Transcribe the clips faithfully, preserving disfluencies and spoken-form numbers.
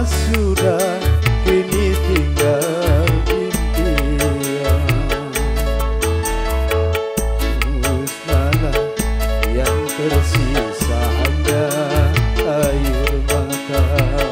sudah kini tinggal impian. Musnahlah yang tersisa hanya air mata.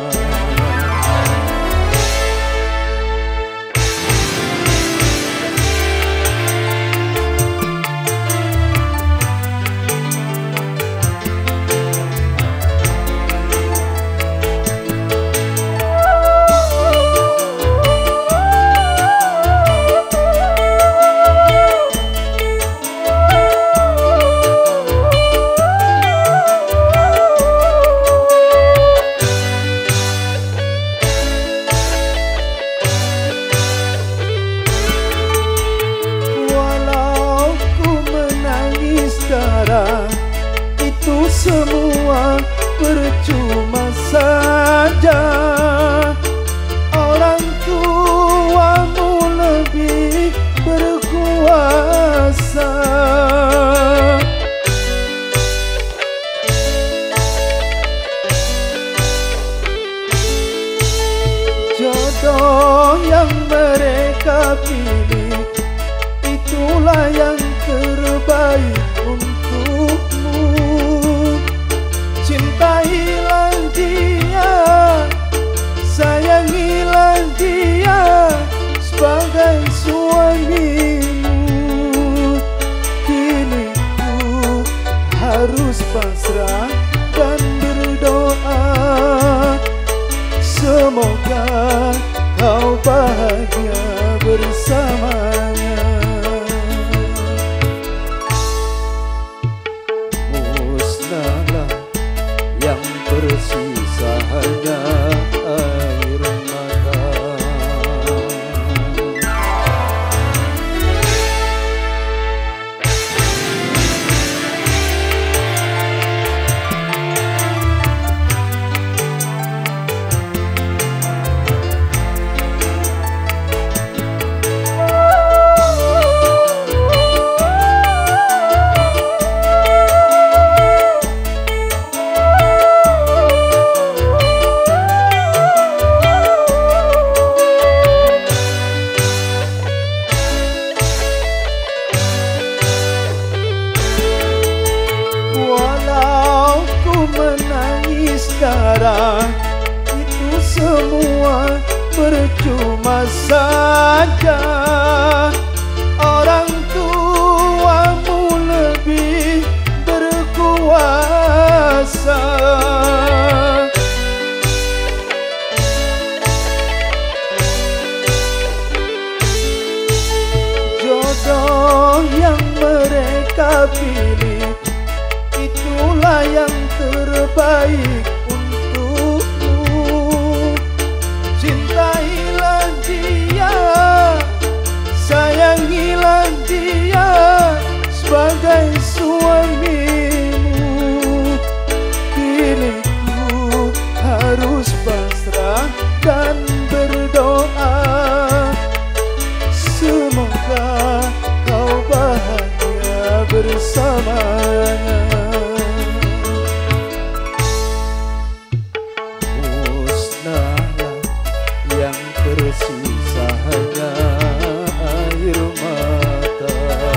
Itu semua percuma saja. Orang tuamu lebih berkuasa. Jodoh yang mereka pilih itulah yang terbaik untukmu. Cintailah dia, sayangilah dia sebagai suamimu. Kini ku harus pasrah dan berdoa, semoga kau bahagia bersamanya. Musnahlah yang tersisa hanya air mata. Menangis sekarang itu semua percuma saja. Orang tuamu lebih berkuasa. Jodoh yang mereka pilih itulah yang terbaik untukmu. Cintailah dia, sayangilah dia sebagai suamimu. Kini ku harus pasrah dan berdoa, semoga kau bahagia bersamanya. Yang tersisa hanya air mata.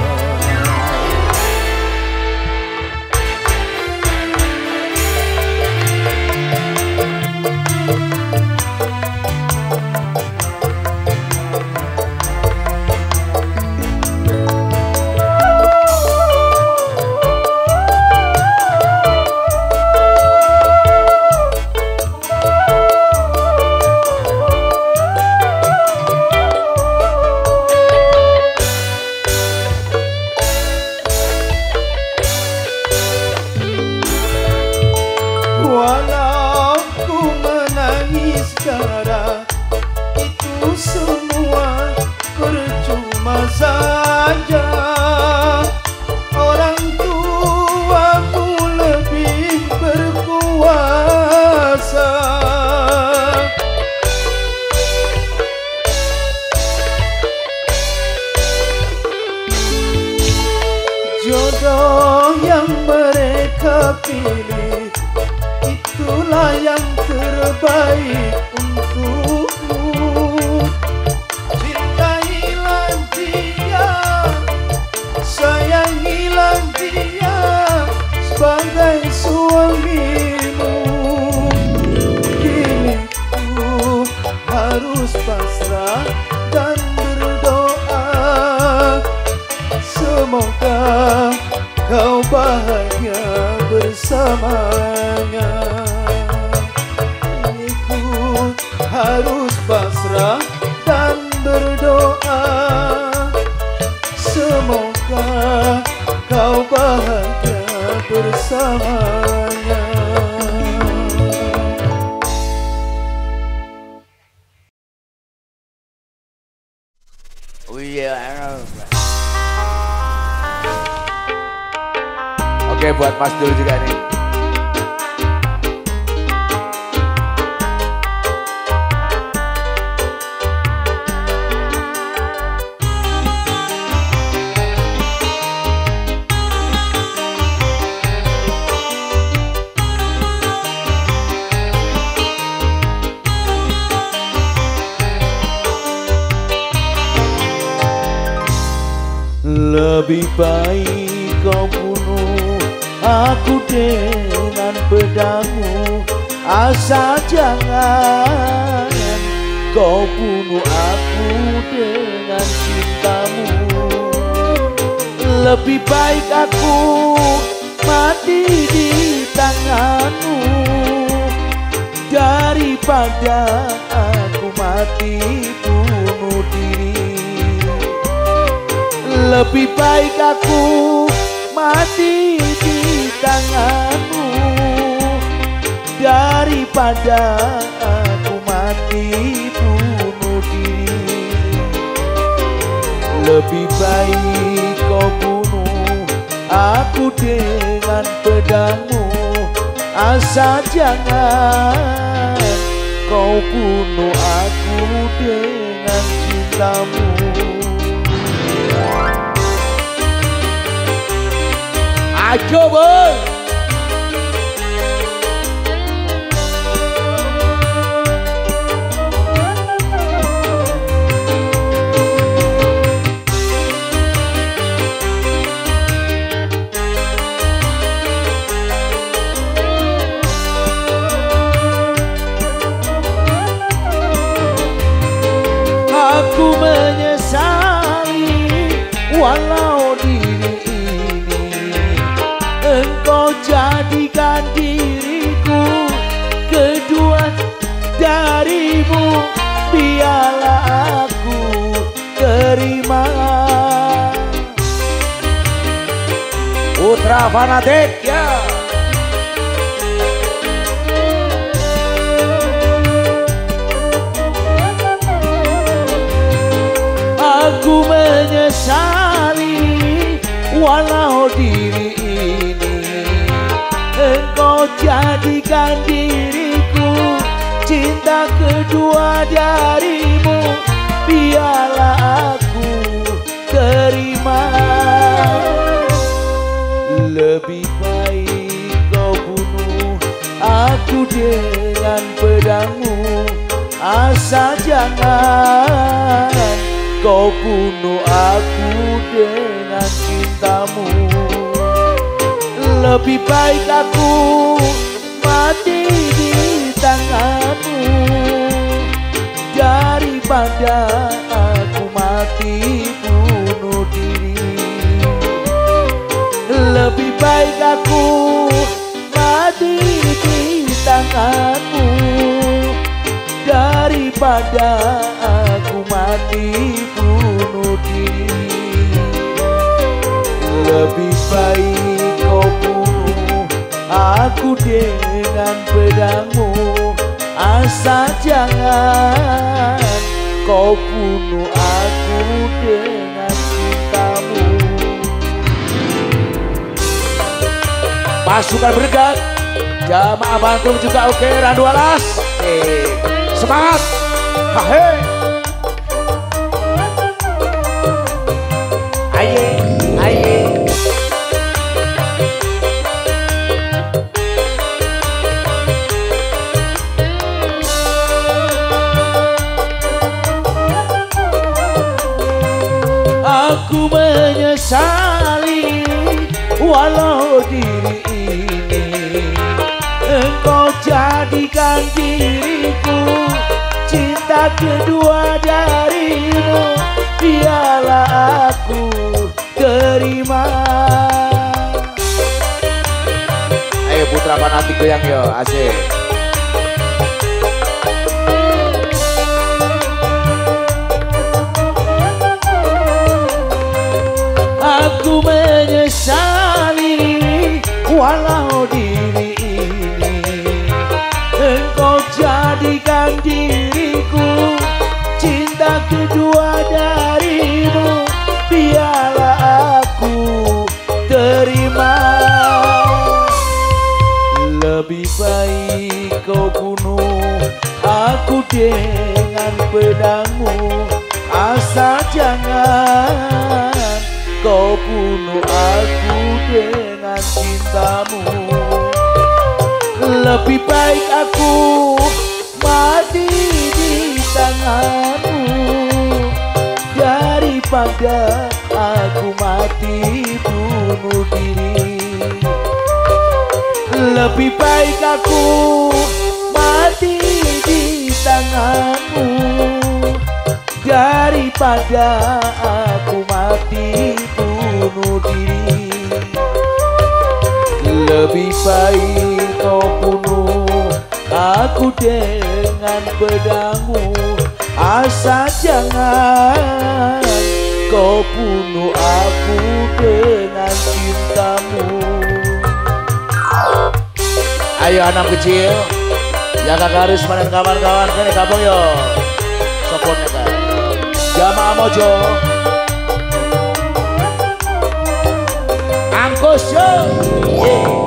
Walau ku menangis sekarang itu semua percuma saja. Orang tuamu lebih berkuasa. Jodoh yang mereka pilih itulah yang terbaik untukmu. Cintailah dia, sayangilah dia sebagai suamimu. Kini ku harus pasrah dan berdoa, semoga kau bahagia bersamanya. Ku harus pasrah dan berdoa, semoga kau bahagia bersamanya. Oh iya, oke buat Mas Dul juga nih. Lebih baik kau bunuh aku dengan pedangmu, asal jangan kau bunuh aku dengan cintamu. Lebih baik aku mati di tanganmu daripada aku mati bunuh diri. Lebih baik aku mati di tanganmu daripada aku mati bunuh diri. Lebih baik kau bunuh aku dengan pedangmu, asal jangan kau bunuh aku dengan cintamu. Ayo boy. Aku menyesali walau diri ini engkau jadikan diriku kedua darimu. Biarlah aku terima. Putra fanatik ya. Aku menyesali walau diri ini engkau jadikan diriku cinta kedua darimu. Biarlah aku terima. Lebih baik kau bunuh aku dengan pedangmu, asal jangan kau bunuh aku dengan cintamu. Lebih baik aku mati di tanganmu daripada aku mati bunuh diri. Lebih baik aku mati di tanganmu daripada aku mati bunuh diri. Lebih baik kau bunuh aku dengan pedangmu, asal jangan kau bunuh aku dengan cintamu. Pasukan berdekat, jamaah Bantung juga oke, Randu Alas. Eh, semangat. Hahe. Aye, aye. menyesali walau diri ini engkau jadikan diriku, cinta kedua darimu biarlah aku terima. Ayo putra fanatik goyang yo, asik. Aku menyesali walau diri ini engkau jadikan diriku, cinta kedua darimu biarlah aku terima. Lebih baik kau bunuh aku dengan pedangmu, asal jangan kau bunuh aku dengan cintamu. Lebih baik aku mati di tanganmu daripada aku mati bunuh diri. Lebih baik aku mati di tanganmu daripada aku mati bunuh diri. Lebih baik kau bunuh aku dengan pedangmu, asal jangan kau bunuh aku dengan cintamu. Ayo anak kecil, jaga garis panen kawan-kawan, kene kampung yo. Sopone kan. Jamaah mojo. Angkus yo. Yeah.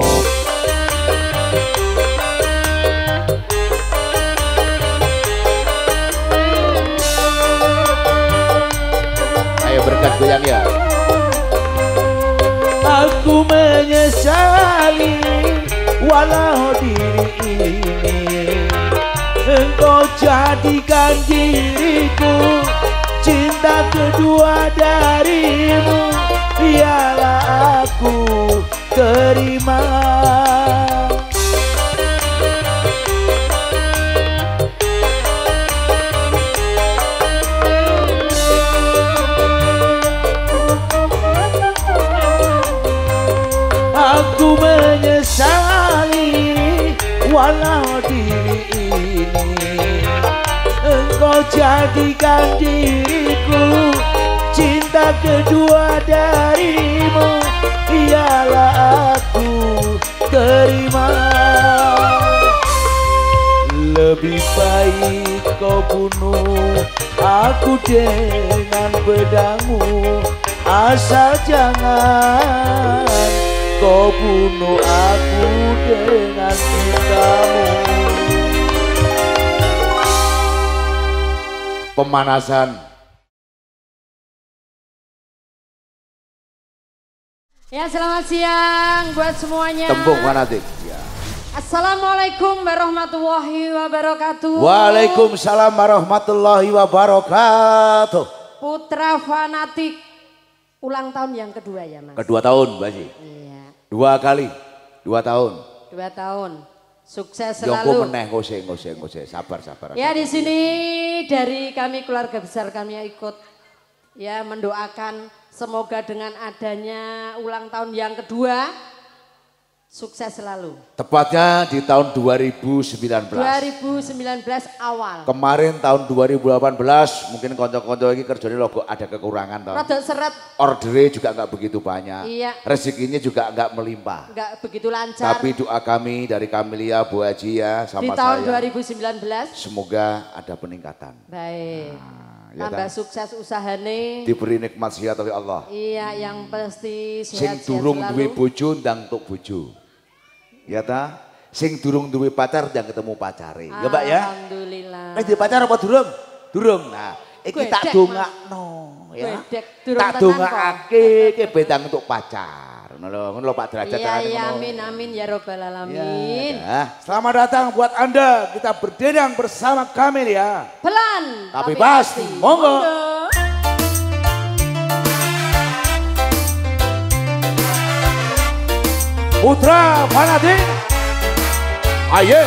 Ayo berkat goyang ya. Aku menyesali walau diri ini engkau jadikan diriku, cinta kedua darimu biarlah aku terima. Aku menyesali walau diri ini engkau jadikan diriku, cinta kedua darimu biarlah aku terima. Lebih baik kau bunuh aku dengan pedangmu, asal jangan kau bunuh aku dengan cintamu. Pemanasan. Ya, selamat siang buat semuanya. Tembung fanatik. Ya. Assalamualaikum warahmatullahi wabarakatuh. Waalaikumsalam warahmatullahi wabarakatuh. Putra fanatik ulang tahun yang kedua ya Mas. Kedua tahun Mbak Ji. Iya. Dua kali, dua tahun. Dua tahun. Sukses Jongko selalu. meneh ngose ngose ngose sabar sabar. Ya di sini dari kami keluarga besar kami yang ikut ya mendoakan semoga dengan adanya ulang tahun yang kedua sukses selalu. Tepatnya di tahun dua ribu sembilan belas. dua ribu sembilan belas awal. Kemarin tahun dua ribu delapan belas mungkin konco-konco ini kerjanya logo ada kekurangan toh. Rada seret. Ordernya juga nggak begitu banyak. Iya. Rezekinya juga nggak melimpah. Nggak begitu lancar. Tapi doa kami dari Kamilia, Bu Haji ya sama di saya. tahun dua ribu sembilan belas. Semoga ada peningkatan. Baik. Nah, ya tambah kan? sukses usahane. Diberi nikmat sehat oleh Allah. Iya, yang pasti Sing sehat-sehat durung selalu. duwe bojo ndang tuk bojo. Ya ta? Sing durung duwe pacar ndang ketemu pacare. Ya Mbak ya? Alhamdulillah. Wis duwe pacar apa durung? Durung. Nah, iki tak Gwedek, dongakno ya. Gwedek, durung Tak tenan dongakake iki bedang untuk pacar. Ngono lho, ngono lho Pak Derajat Iya, carane iya, ngono. amin, amin ya robbal alamin. Ya, selamat datang buat Anda. Kita berdendang bersama kami ya. Pelan, Tapi pasti. Monggo. Putra Fanatik. Ayo.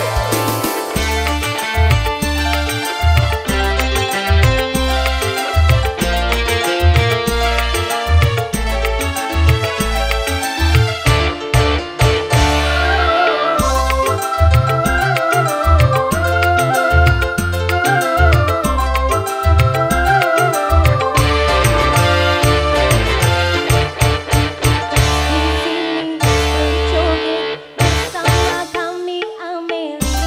Bersama kami Amerika.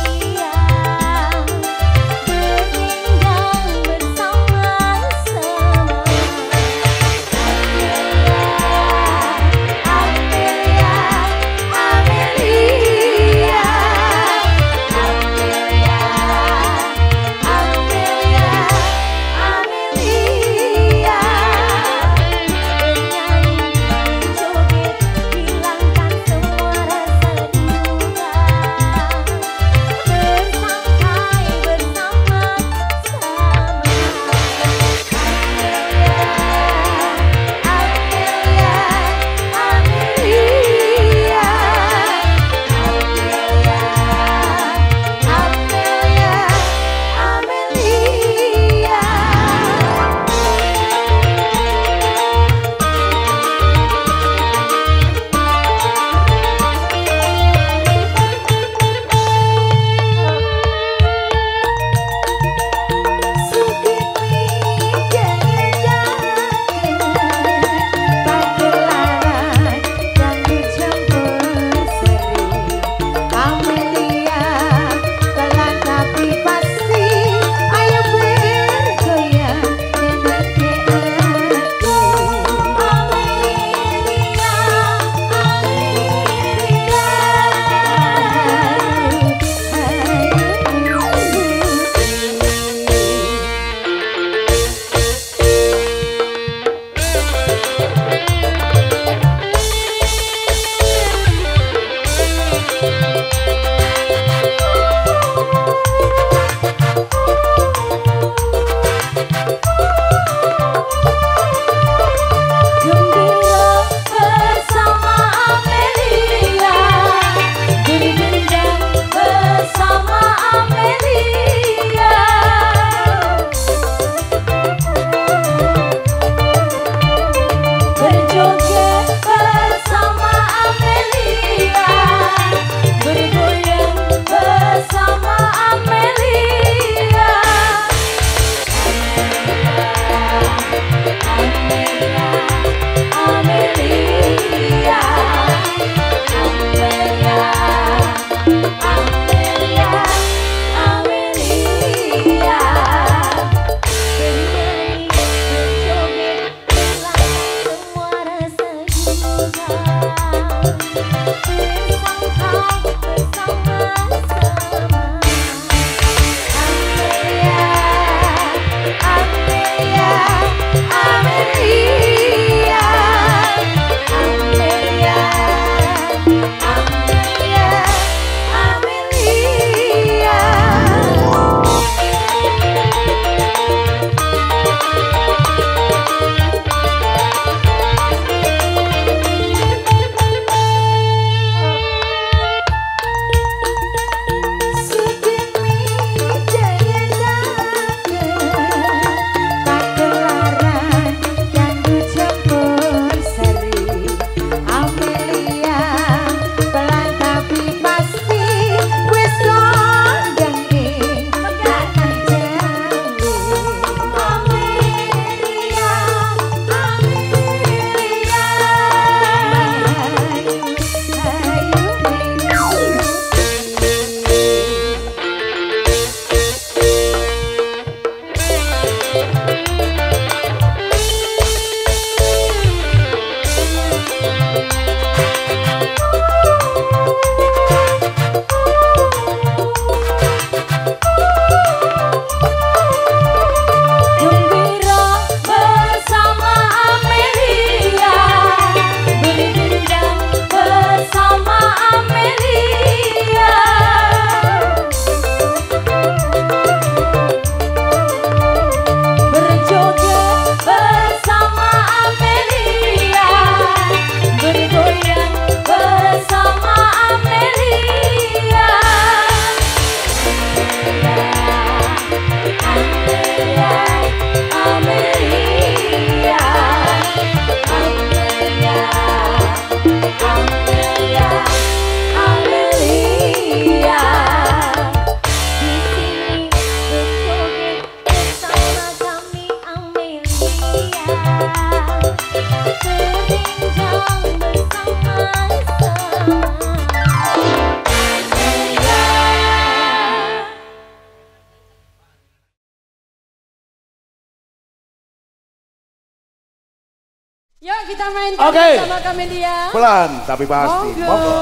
kita mainkan okay. bersama Kamelia. Pelan tapi pasti. Monggo. Monggo.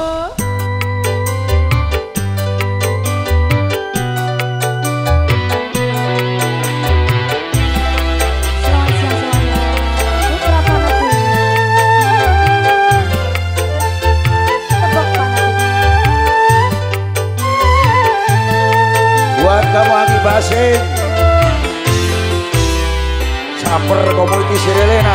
Buat kamu Aki Basing, Saper Community Sirelena.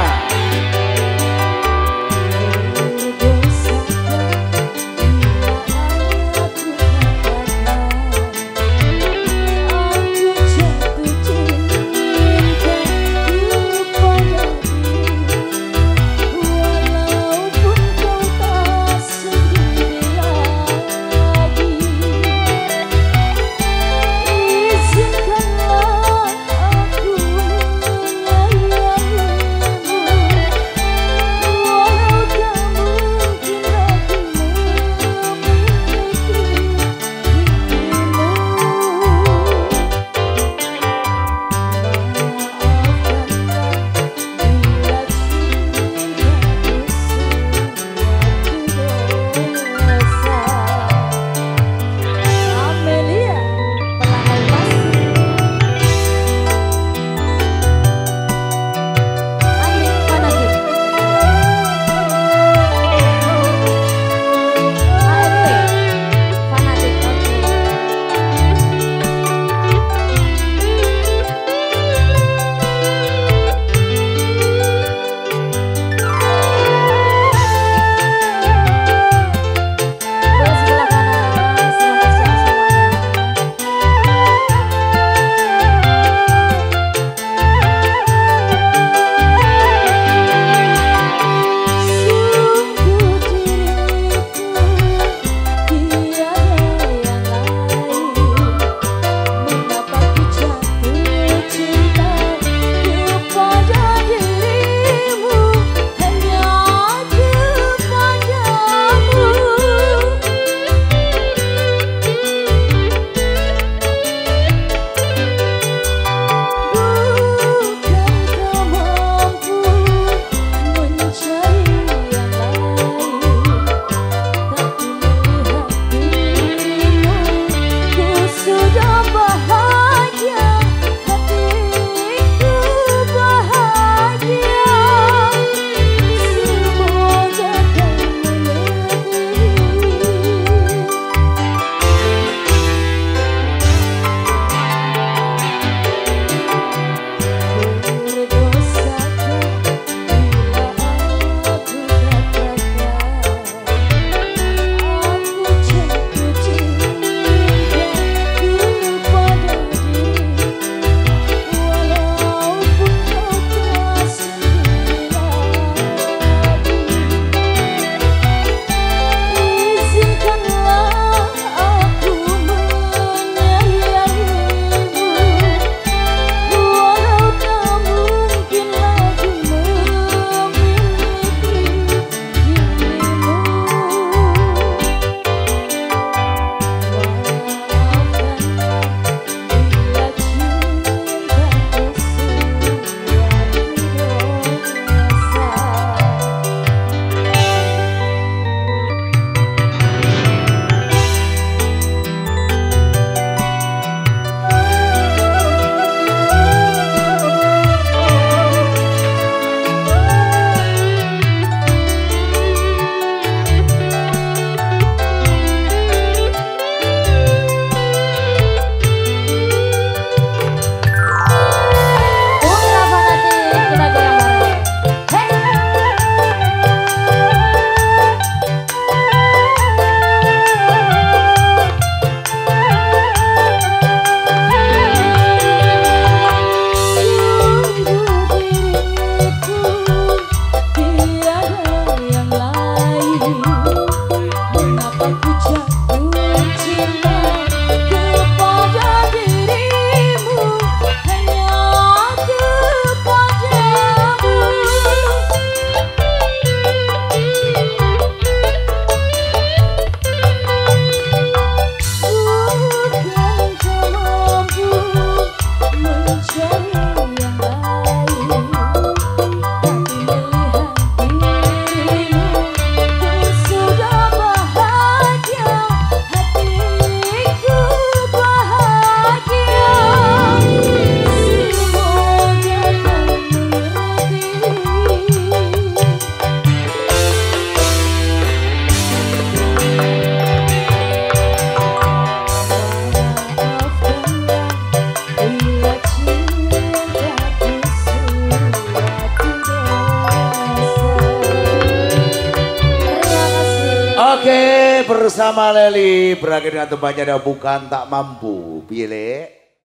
Lele bersama Leli berakhir dengan tempatnya ada bukan tak mampu. Pilih.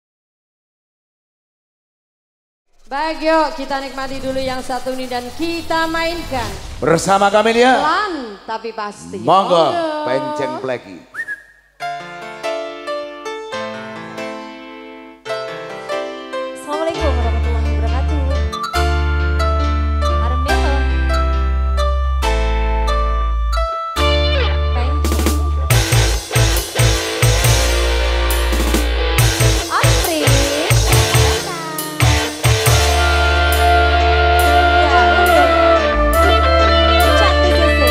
Baik yuk kita nikmati dulu yang satu ini dan kita mainkan. Bersama Camelia. Pelan tapi pasti. Monggo, penceng pleki. Assalamualaikum warahmatullahi wabarakatuh. Harmelo. Astri. Ya, udah. Cantik sih.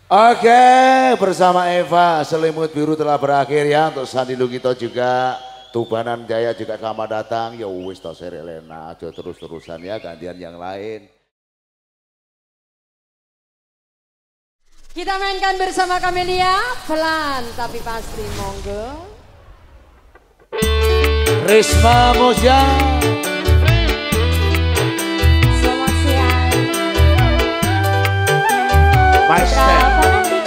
Oke, bersama Eva Selimut Biru telah berakhir ya untuk Sandi Lugito juga. Tubanan Jaya juga selamat datang. Ya wis to Serelena aja terus-terusan ya, gantian yang lain. Kita mainkan bersama Kamelia, pelan tapi pasti, monggo. Risma Moja. Selamat siang. My step.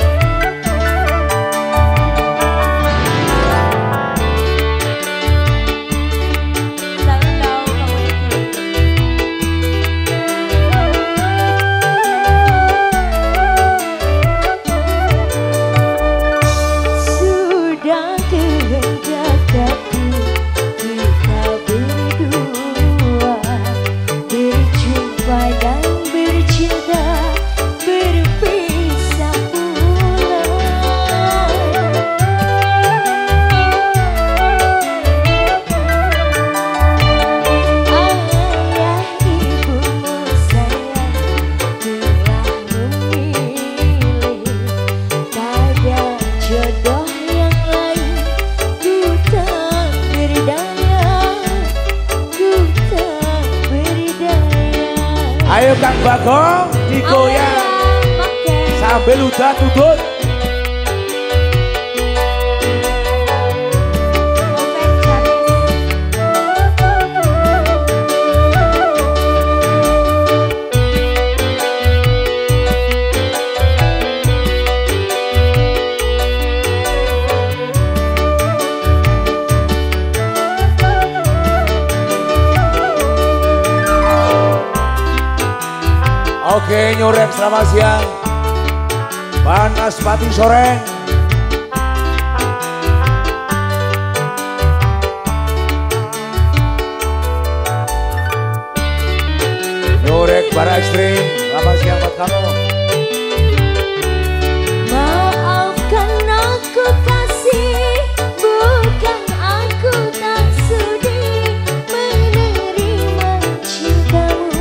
Ayo Kang Bagong digoyang sambil udah tutut. Oke, Nyorek selamat siang. Panas Pati Soreng. Nyorek Bara Ekstrim, selamat siang buat kamu. Maafkan aku kasih, bukan aku tak sudi menerima cintamu.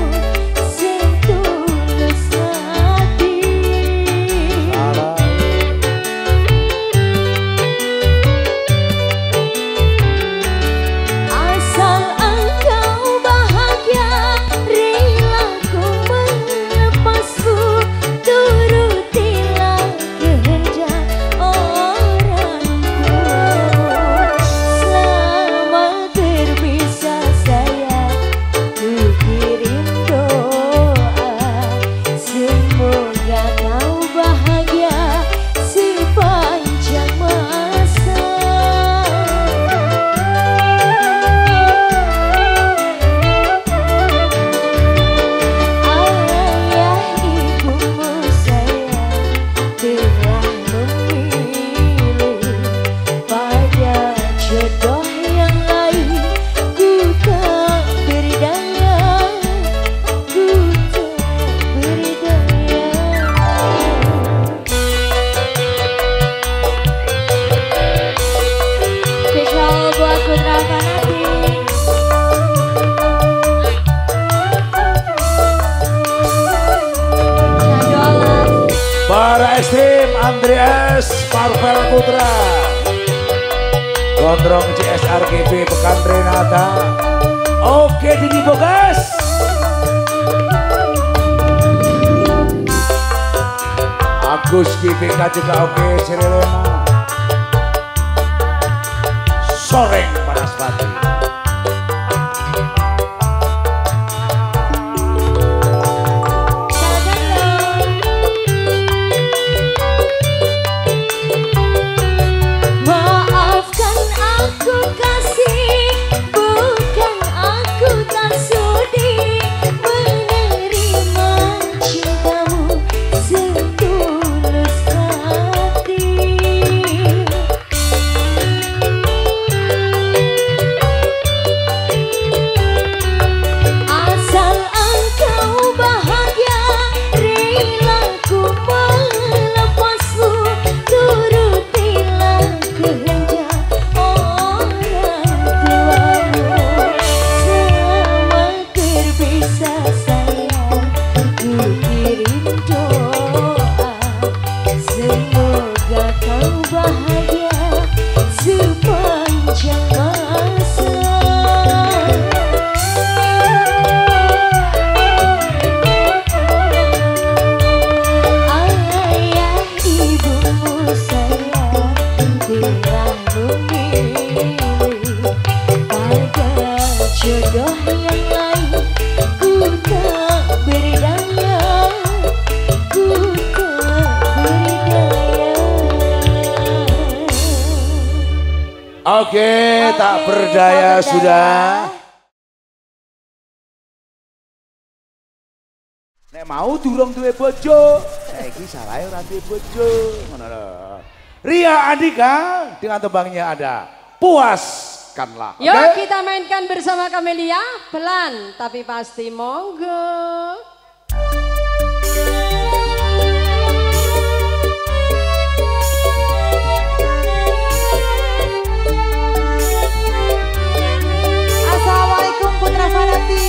Bara Ekstrim Andreas Marvel Putra, Gondrong C S R G B Pekan Renata. Oke Didi Bogas, Agus G B K juga oke. Serelena Soreng Panas Pati. Oke, tak berdaya sudah. Nek mau durung duwe bojo, saiki salahe ora duwe bojo. Ngono lho. Ria Andika dengan tembangnya ada Puaskanlah. Yuk okay? kita mainkan bersama Camelia, pelan tapi pasti monggo. Assalamualaikum Putra Fanati.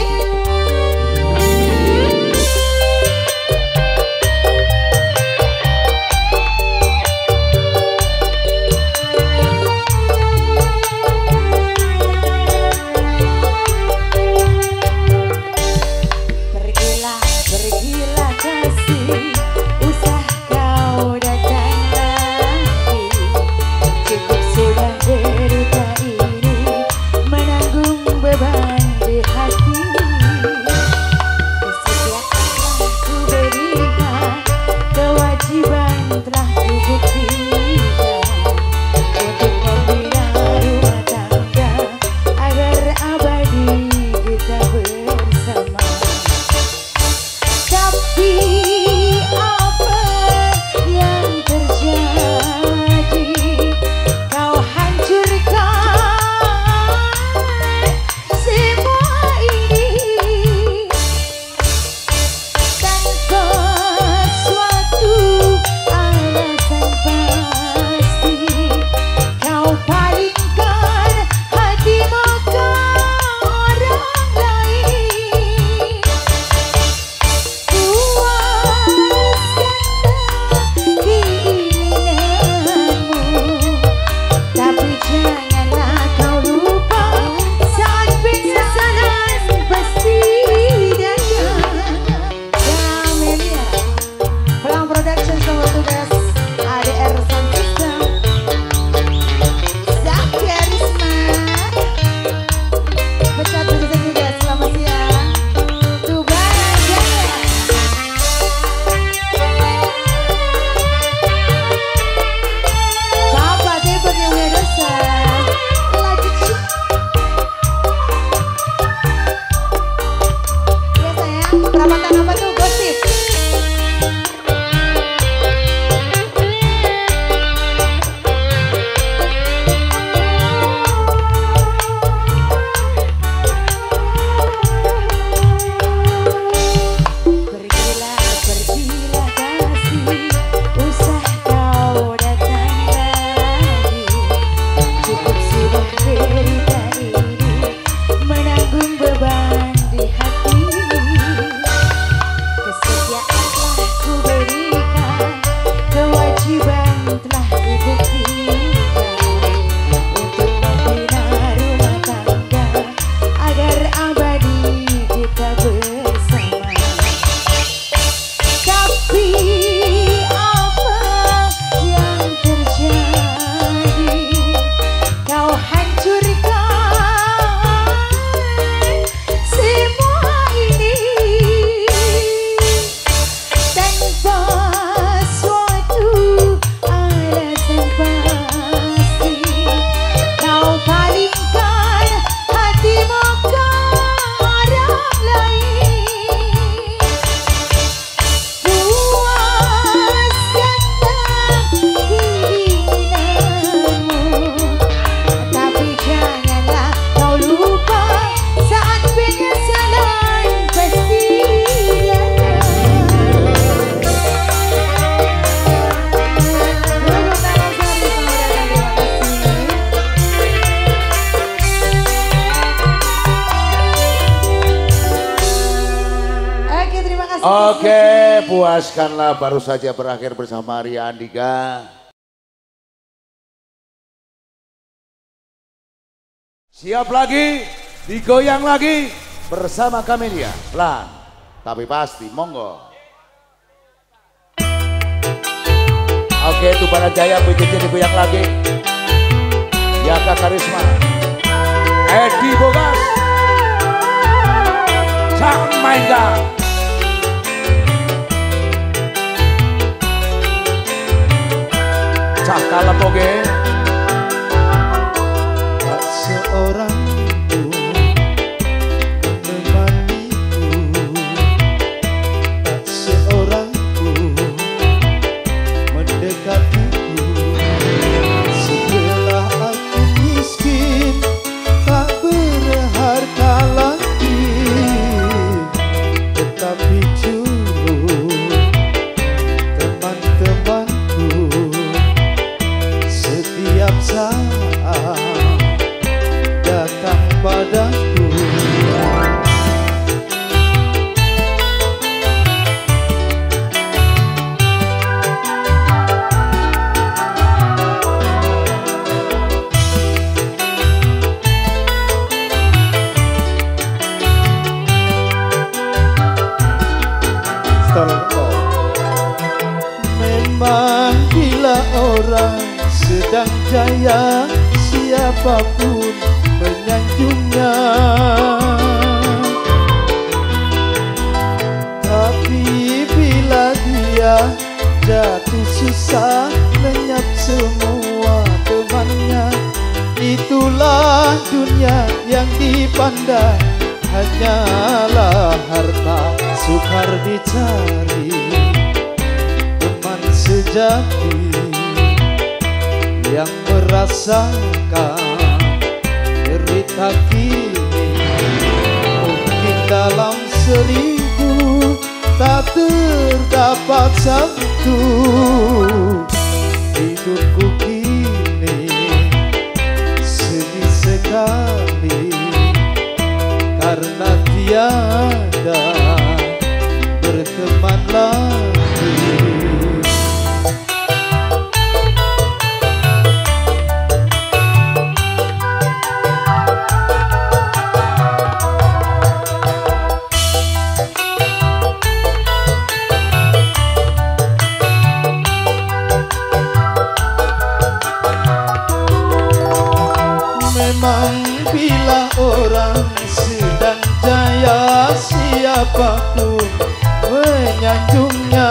Oke, Puaskanlah baru saja berakhir bersama Ria Andika. Siap lagi, digoyang lagi bersama Camelia. Pelan, tapi pasti, monggo. Oke, Tubanan Jaya, B J J digoyang lagi. Yaka Karisma, Edi Bogas, Cak Maingga. Cak Kalem oke. tolong. Memang bila orang sedang jaya, siapapun menyanjungnya. Tapi bila dia jatuh susah, lenyap semua temannya. Itulah dunia yang dipandang, hanyalah harta sukar dicari. Teman sejati yang merasakan derita kini, mungkin dalam seribu tak terdapat satu. Hidupku kini sedih sekali karena tiada berteman lagi. Memang bila orang sedang jaya, siapapun menyanjungnya.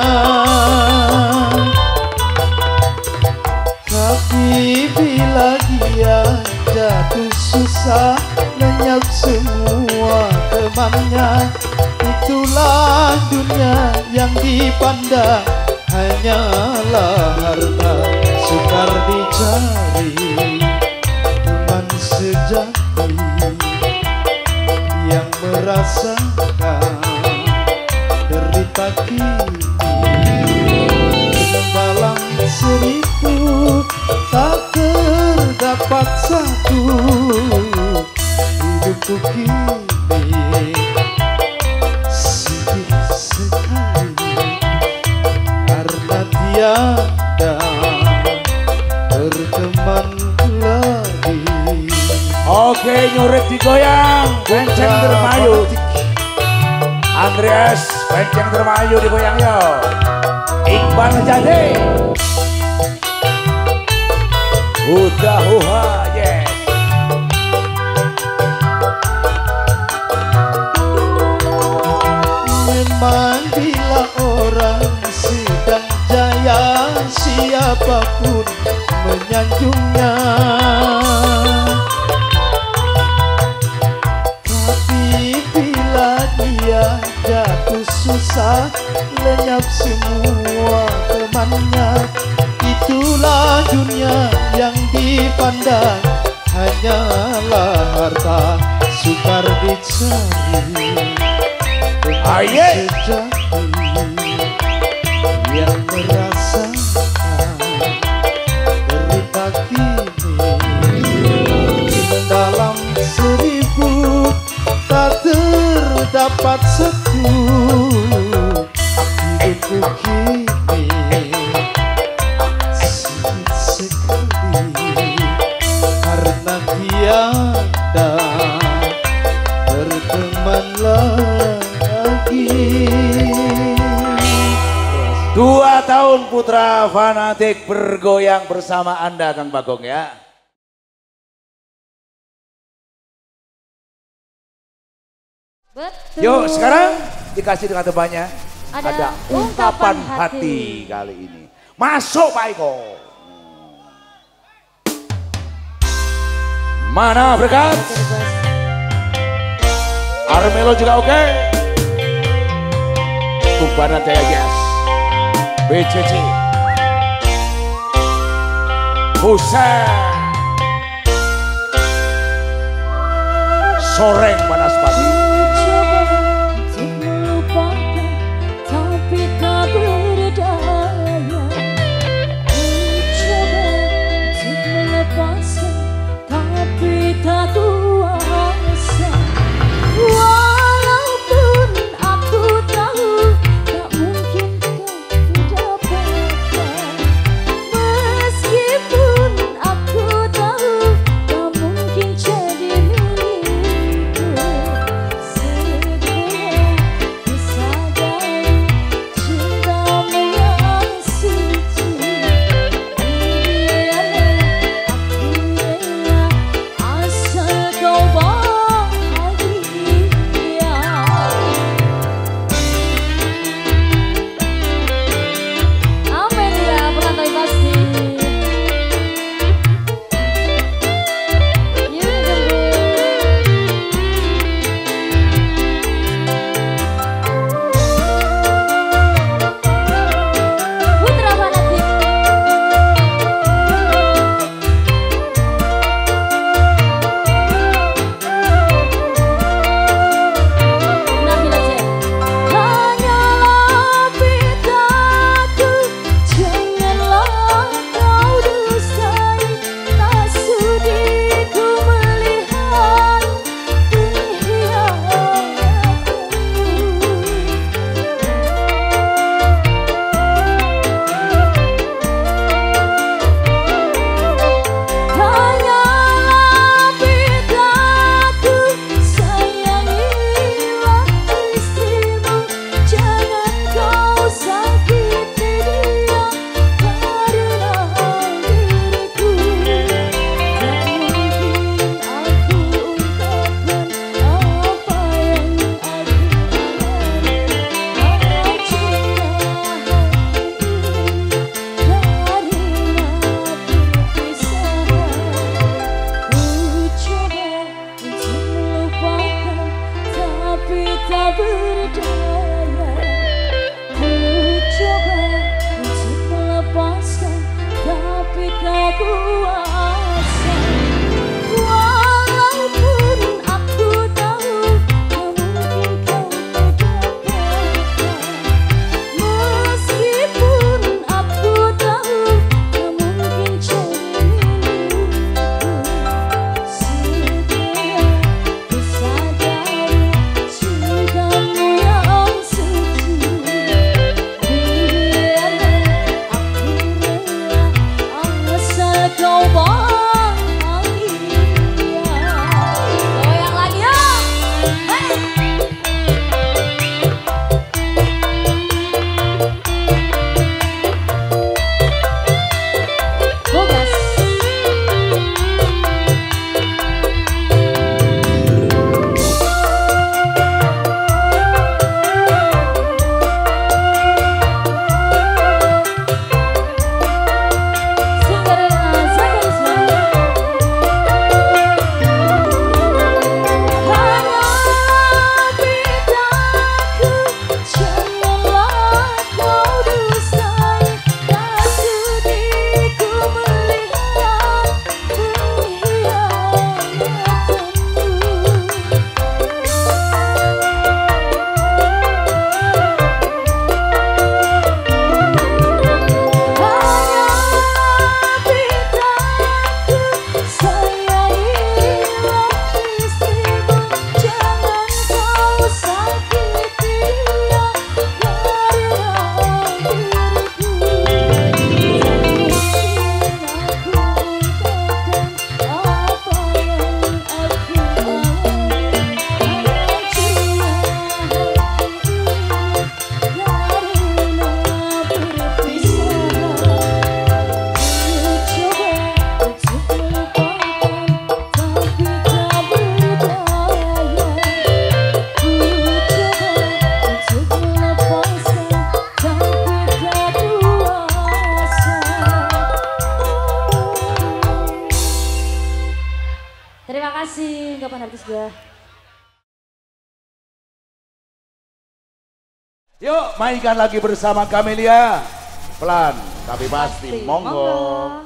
Tapi bila dia jatuh susah, lenyap semua temannya. Itulah dunia yang dipandang, hanyalah harta sukar dicari. Teman sejati yang merasakan derita kini, dalam seribu tak terdapat satu. Hidupku kini sedih sekali karena tiada berteman lagi. Oke, nyurik digoyang, benceng dermayu. Andreas, benceng dermayu digoyang yo. Iqbal jadi. Udah huha, yes. Memang bila orang sedang jaya, siapapun menyanjungnya. Tapi bila dia jatuh susah, lenyap semua temannya. Itulah dunia yang dipandang, hanyalah harta sukar dicari. Aye. Sejati yang merasakan derita kini, dalam seribu tak terdapat satu. Hidupku kini sedih sekali karena tiada berteman lagi. Dua tahun Putra Fanatik bergoyang bersama Anda, Kang Bagong ya. Betul. Yuk sekarang dikasih dengan tebanya. Ada, Ada ungkapan hati. hati kali ini. Masuk Pak Iko. Mana berkat? Armelo juga oke. Okay. Tubanan Jaya Jazz. B C C. Buset. Soreng Banaspati. sudah. Yuk mainkan lagi bersama Camelia. Pelan, tapi pasti, Pasti, monggo. monggo.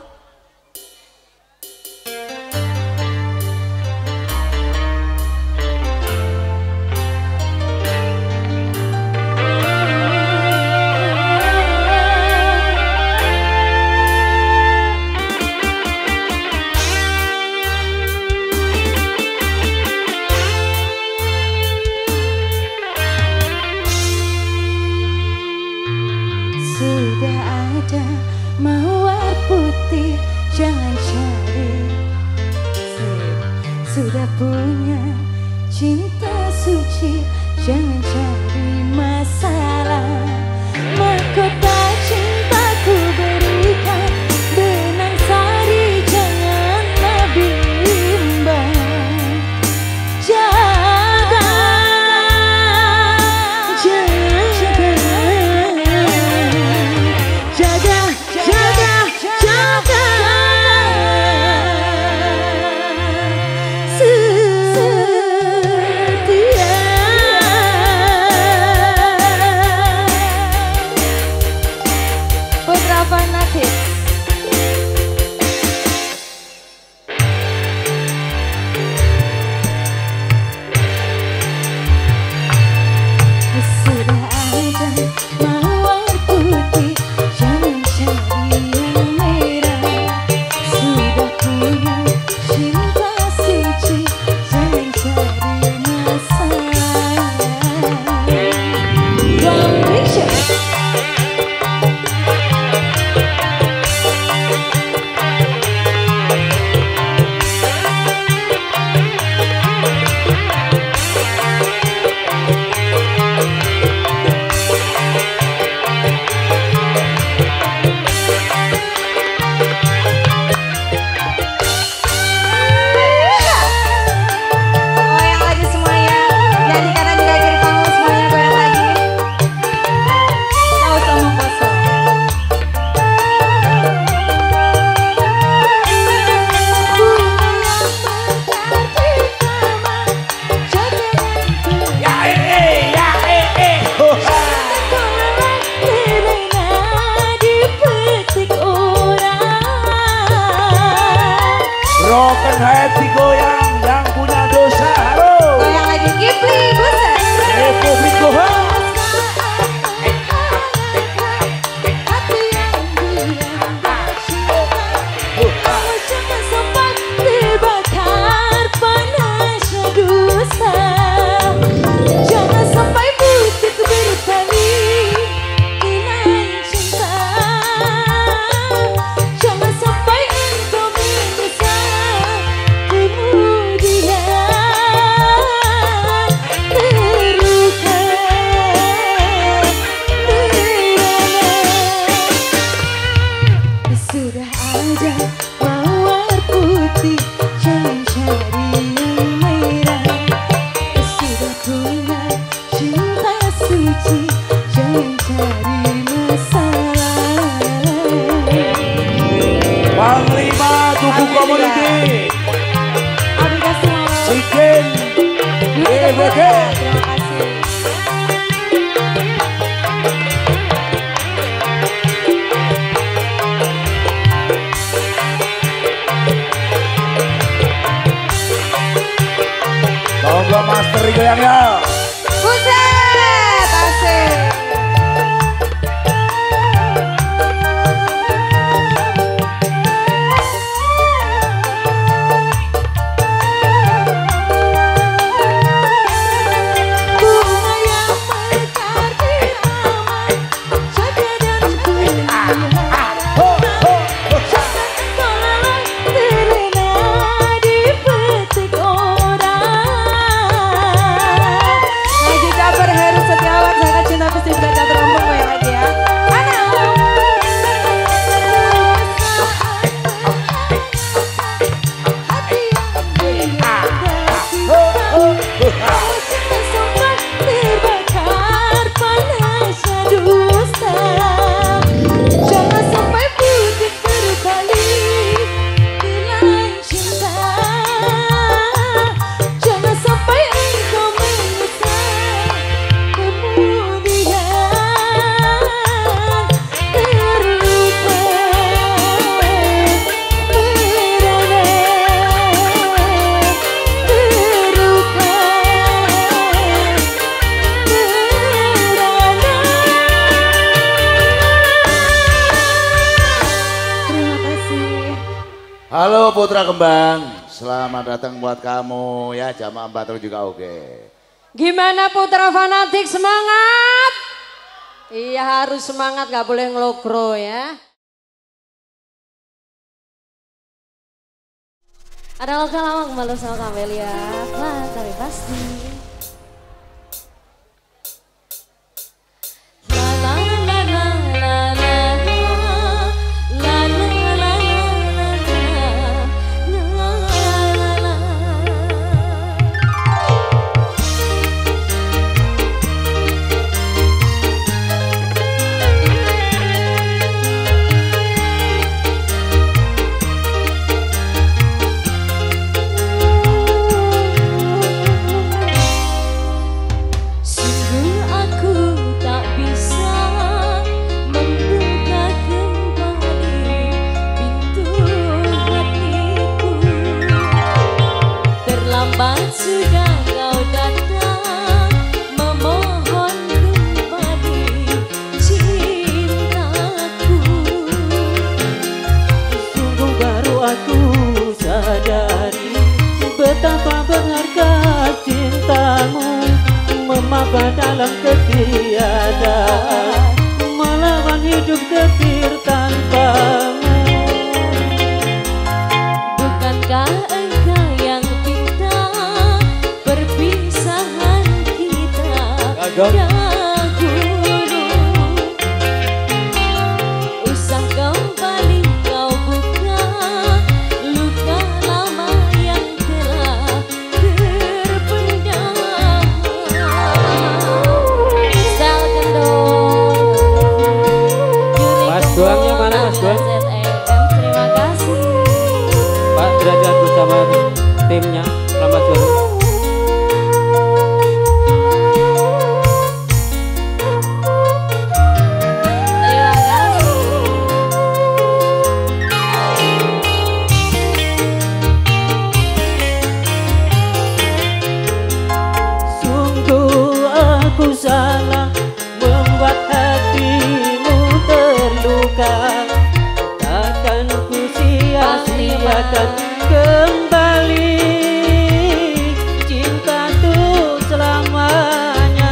Sudah ada mawar putih, jangan cari. Sudah punya cinta suci, jangan cari masalah. Mahkota cintaku berikan, benang sari janganlah bimbang. Jaga, jaga, jaga, jaga, jaga, setia. Putra fanatik. Sudah ada mawar putih, jangan cari yang merah. Sudah punya cinta suci, jangan cari masalah. Bang Richard. Goyang lagi semuanya. Jadi karena juga kiri panggung semuanya goyang lagi. Tahu sama kosong. Ya eh, ya eh, eh. Broken hati goyang yang punya dosa. Halo. Goyang lagi Kipli, buset. Republik Gohang. Jangan sampai putih bertani dengan cinta. Jangan sampai engkau menyesal kemudian terluka merana. Sudah ada mawar putih, jangan cari yang merah. Sudah punya cinta suci, jangan cari masalah. Panglima Tubuh Community. Abi kasih mau. Chicken. Terima B B K. kasih. Monggo Master goyang ya. Buset, asik. Bunga yang mekar di taman, jaga dan pelihara. Jangan engkau lalai terlena dipetik orang. Halo Putra Kembang, selamat datang buat kamu ya, jamaah Batur juga oke. Gimana Putra Fanatik, semangat? Iya harus semangat, gak boleh ngelogro ya. Ada lokal lama kembali sama Kamelia, lah tapi pasti. La la la la la la la la la la la la. Sungguh aku tak bisa membuka kembali pintu hatiku. Terlambat sudah kau datang memohon kembali cintaku. Sungguh baru aku sadari betapa berharga cintamu, memapa dalam ketiadaan, melawan hidup getir tanpamu. Bukankah engkau yang pinta perpisahan kita dahulu? Usah kembali kau buka luka lama yang telah terpendam. Sel kendor Mas Doangnya mana, Mas Doang? Z E M, terima kasih. Pak Derajat bersama timnya, selamat sore. Terima kasih. Sungguh aku salah membuat hatimu terluka. Takkan ku sia-siakan kembali cinta tuh selamanya.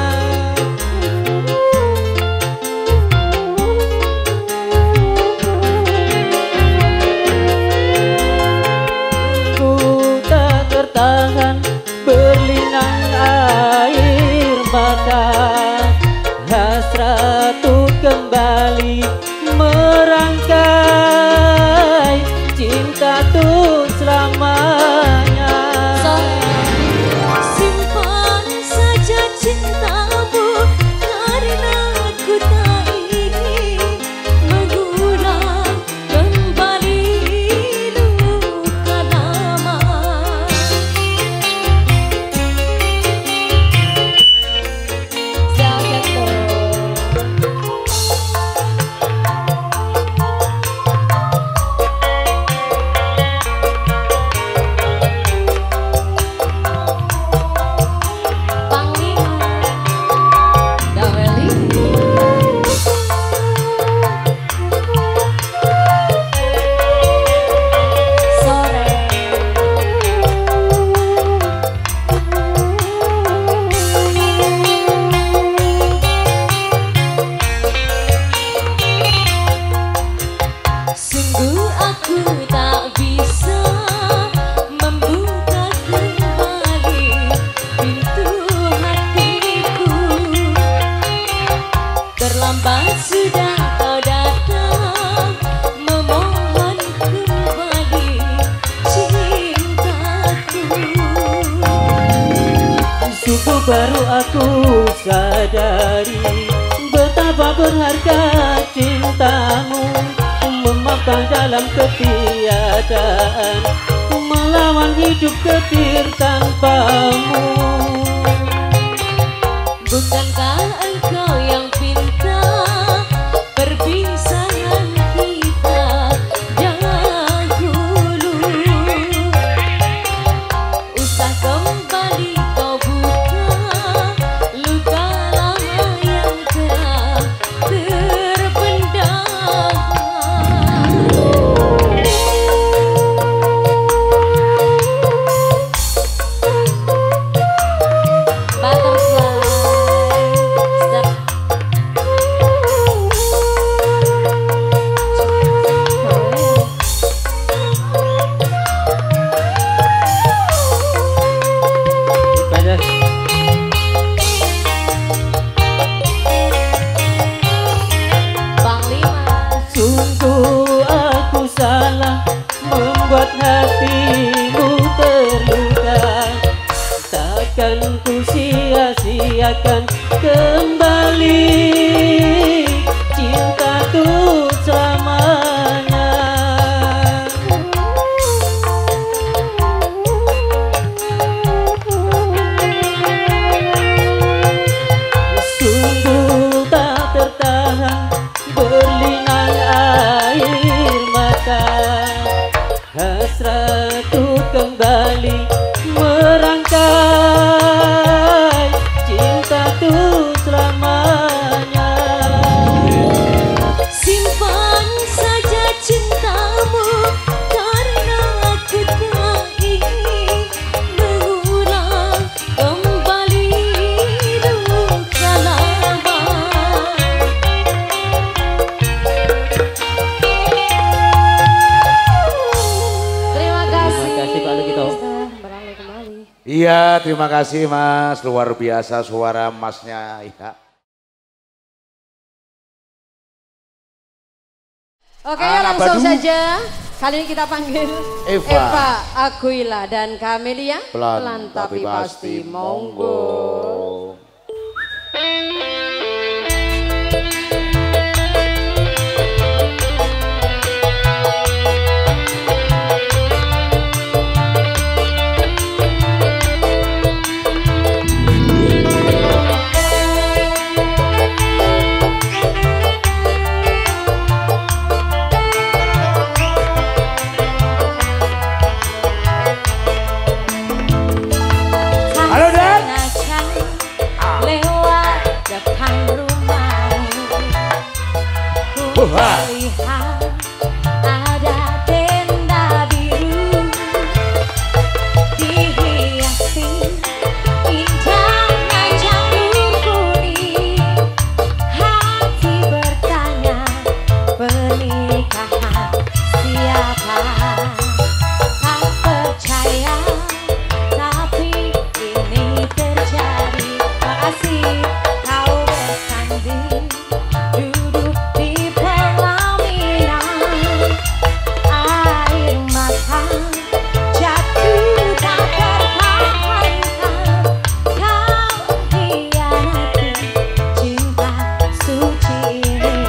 Ku tak tertahan berlinang air mata, hasrat tuh kembali merangkai cinta tuh selamanya. Simpan saja cintamu karena ku tak ingin mengulang kembali luka lama. Jangan Sungguh aku tak bisa membuka kembali pintu hatiku. Terlambat sudah kau datang memohon kembali cintaku. Sungguh baru aku sadari betapa berharga cintamu, memakan dalam ketiadaan, melawan hidup getir tanpamu. Bukankah engkau yang pinta perpisahan kita dahulu? Usah kembali kau buka luka lama yang telah terpendam. takkan kembali cintaku selamanya. Sungguh tak tertahan berlinang air mata, hasratku kembali merangkai cintaku selamanya. Simpan saja cintamu karena aku tak ingin mengulang kembali duka lama. Terima kasih. Terima kasih Pak Lugito. Beralih kembali. Iya, terima kasih Mas, luar biasa suara Masnya. Iya. Oke, Anak langsung Badu. saja. Kali ini kita panggil Eva. Eva Aquila dan Camelia. Pelan, tapi pasti monggo. Halo Dan. Sengaja lewat depan rumahmu, ku Wah. melihat ada tenda biru dihiasi indahnya janur kuning. Hati bertanya pernikahan siapa? Tak percaya tapi ini terjadi. Makasih kau bersanding duduk di pelaminan. Air mata jatuh tak tertahankan. Kau hianati cinta suci ini.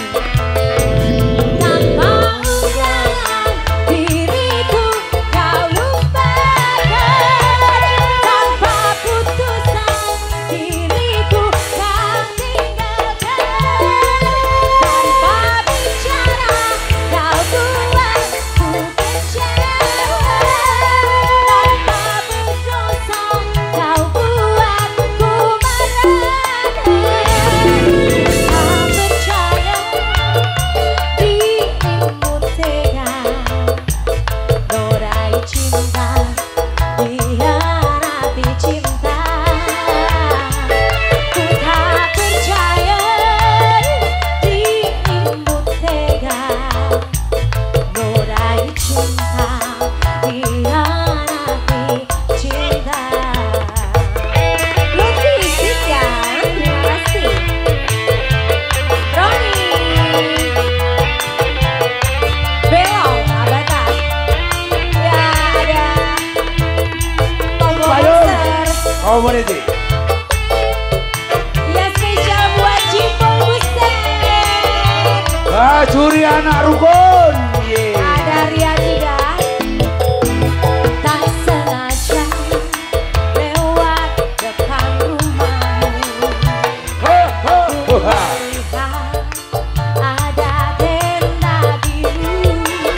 Tanpa undangan diriku kau lupakan. Tanpa putusan diriku kau tinggalkan. Tanpa bicara kau buatku kecewa. Tanpa berdosa kau buatku marah. Tak percaya dirimu tega norai cinta, hianati cinta. Ku tak percaya dirimu tega norai cinta, hianati cinta. Lucky Sikan, terima kasih. Roni Belong Abatas. Ya ada Togo Monster. Community. Ya spesial buat Cipong Buset. Bajuri anak rukun. Yeay. Ada Rian juga. Tak sengaja lewat depan rumahmu, Ho, ho, ho, ha. melihat ada tenda biru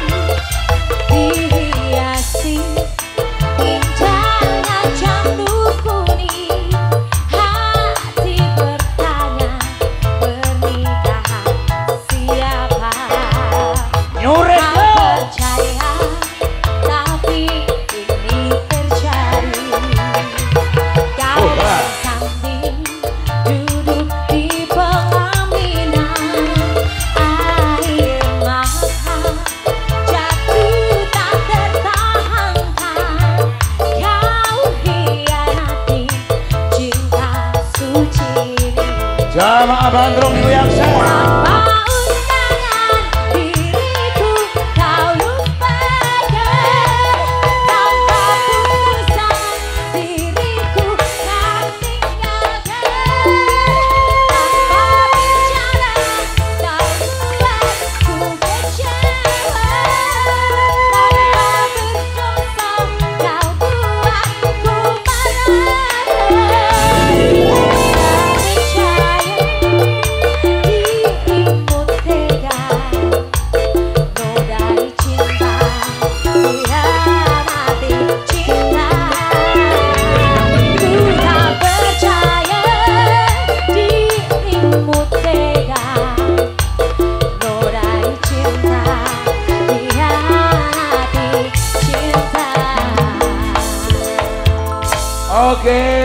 dihiasi indahnya janur kuning. Hati bertanya pernikahan siapa? Nyuret Tak lo. percaya tapi ini terjadi. Kau Oh, ah. bersanding duduk di pelaminan. Air mata jatuh tak tertahankan. Kau hianati cinta suci ini. Jamaah Bandrung Ibu yang sehat. Tanpa undangan diriku kau lupakan. Tanpa putusan diriku kau tinggalkan.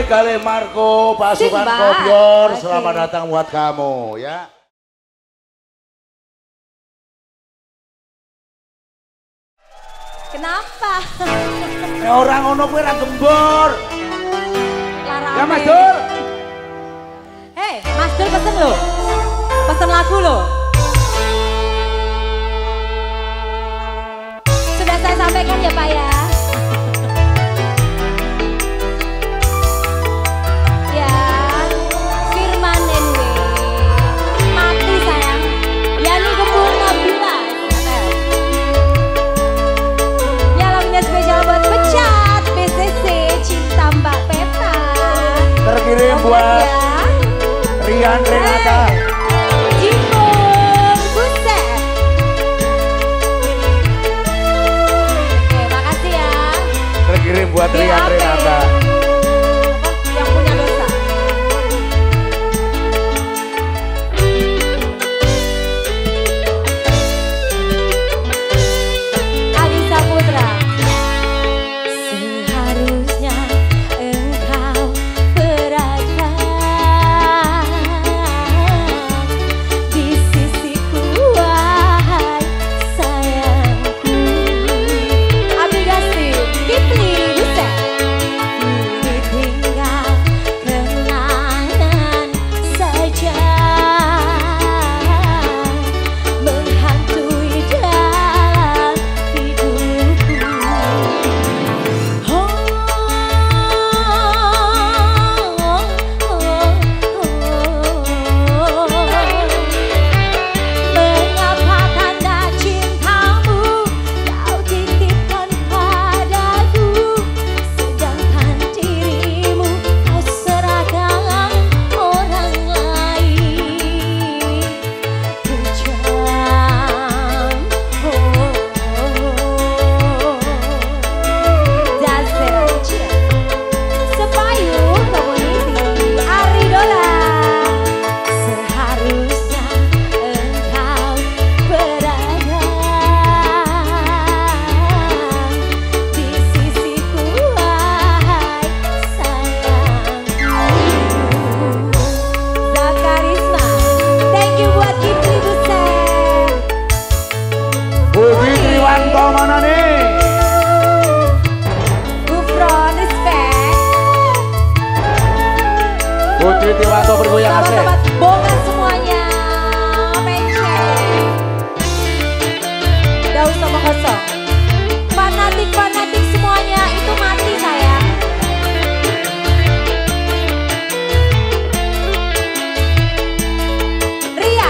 Gale Marco, pasukan Mbak. Kopior, Oke. selamat datang buat kamu ya. Kenapa? Ya orang ono kuwi ra gembor. Larame. Ya Mas Dur. Hei, Mas Dur pesen lo. Pesen lagu lo. Sudah saya sampaikan ya Pak ya. Ya, Firman N W. Mati sayang. Yani Kebun Nabila. Ya lagunya spesial buat Pecat B C C Cinta Mbak Peta. Terkirim buat Rian Renata. Jimbung Buset. Oke, makasih ya. Terkirim buat Di Rian H P. Renata. Yang punya dosa. Adi Saputra. Seharusnya engkau berada di sisiku, wahai sayangku. Abigasi, Kipli, Buset. Kini tinggal kenangan saja menghantui dalam hidupku. Oh, oh, oh, oh. Mengapa tanda cintamu kau titipkan padaku, sedangkan dirimu kau serahkan orang lain. Kejam, oh, dasar aja. Sepayung community Aridola. Seharusnya engkau berada di sisiku, wahai sayangku. Zakarisma, thank you buat Kipli Buset. Budi Triwanto mana nih? Gufron, respect. Budi Triwanto bergoyang asik. Sobat-sobat bongan semuanya, pencet. Daun sama kosong. Fanatik-fanatik semuanya itu mati sayang. Ria.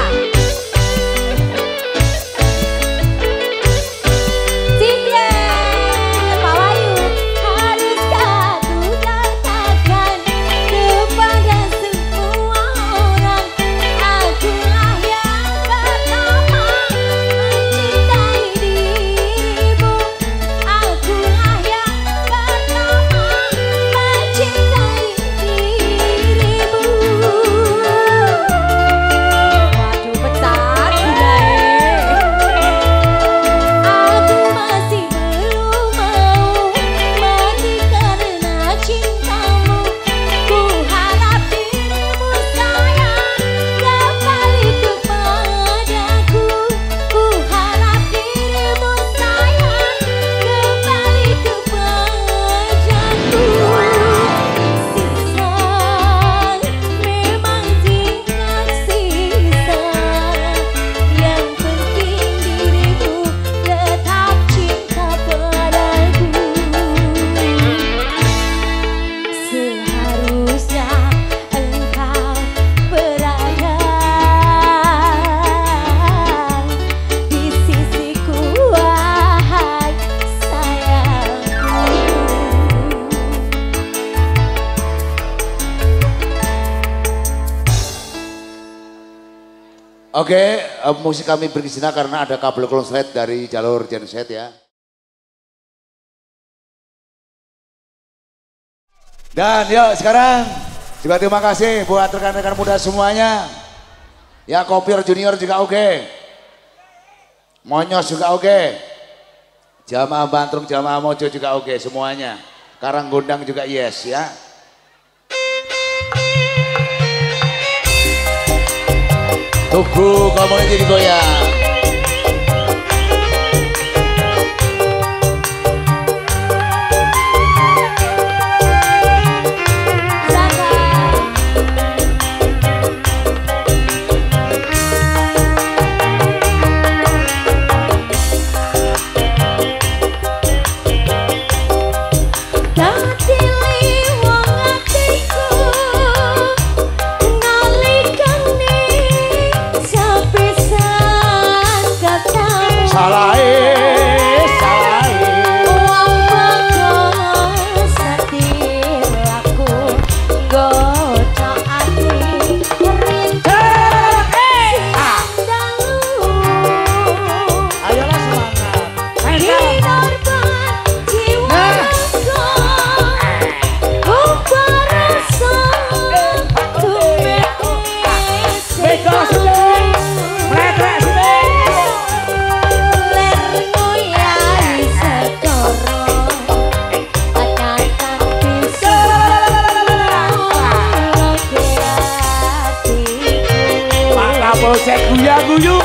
Cipien, Pak Wahyu. Haruskah ku katakan kepada semua orang, akulah yang pertama mencintai dirimu. Akulah yang pertama mencintai dirimu. Waduh, pecat gunanya. Aku masih belum mau mati karena cintamu. Ku harap dirimu sayang kembali kepadaku. Ku harap dirimu sayang kembali kepadaku. Sisa memang tinggal sisa, yang penting dirimu tetap cinta padaku. Seharusnya engkau berada di sisiku, wahai sayangku. Oke, eh, musik kami beri kesina karena ada kabel konslet dari jalur genset ya. Dan yuk sekarang juga terima kasih buat rekan-rekan muda semuanya. Ya Kopior Junior juga oke. Monyos juga oke. Jamaah Bantrung, Jamaah Mojo juga oke semuanya. Karanggondang juga yes ya. Tugu komuniti digoyang. Polsek guya-guyu.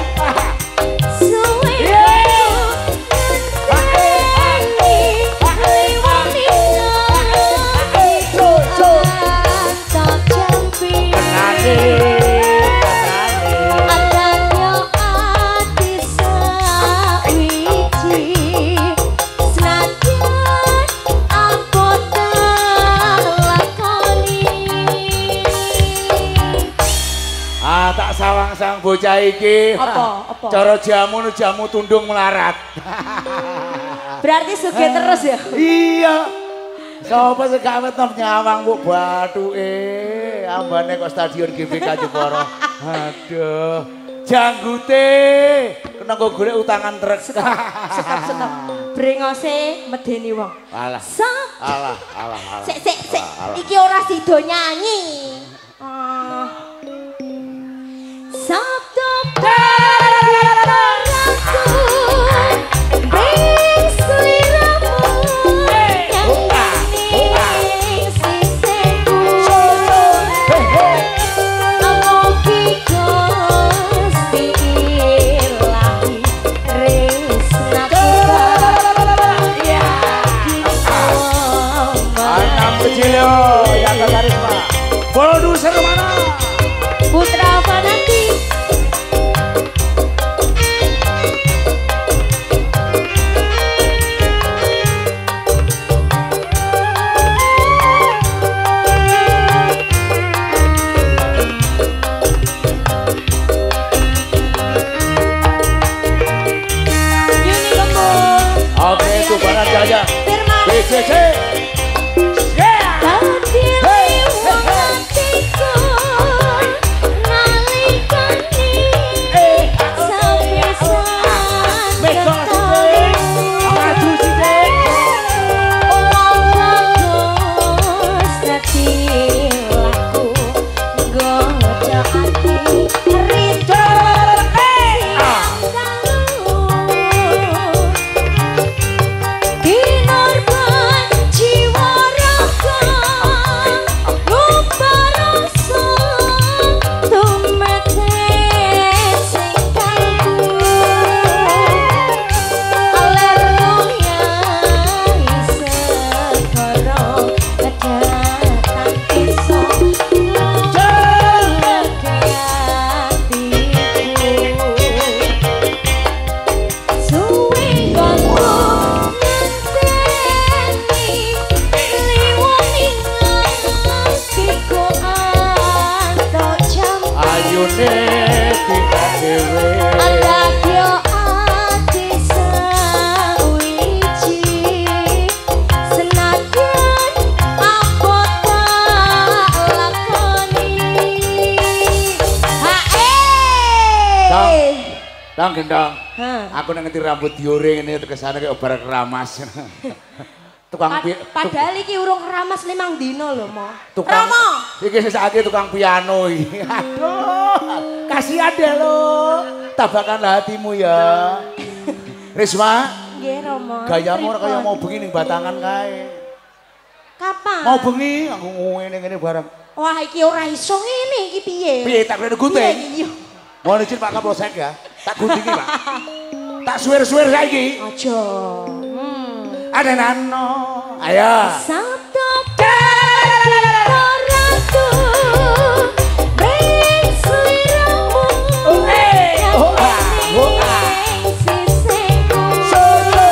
Sang bocah iki apa apa cara jamu nu jamu tundung melarat. Berarti sugih terus ya. Iya, sapa sing gak wetno nyawang mbok bathuke ambane kok stadion G B K Jepara. Aduh, janggute kena kok golek utangan truk. Sekap sekap brengose medeni wong. Alah Sap. alah alah alah Sik sik sik iki ora sida nyanyi. Ah Sabtu padaku bring seliramu nyanyi sisiku amogi Gusti ilahi resnaku anak kecil yo yang karisma produser mana Putra Fanati. Oke, itu Barat Jaya. B C C. Dang gendong. Aku nang ngerti rambut diore ngene kesana kayak obar keramas. Tukang pi padahal iki urung keramas limang dino lho, Mo. Tukang iki sesake tukang piano iki. Aduh. Kasihan deh lo. Tabakanlah hatimu ya. Risma. Nggih, Romo. Gayamu ora kaya mau bengi ning Batangan kae. Kapan? Mau bengi aku ngene ngene bareng. Wah, iki ora iso ngene iki piye? Piye tak kene gunting? Mohon izin Pak Kapolsek ya. Tak guntingi Pak. Tak suwer-suwer saiki. Aja. Hmm. Ada nano. Ayo. Sabtu ratu ring sliramu. Oh eh. Oh ah. Oh ah. Sisiku Solo.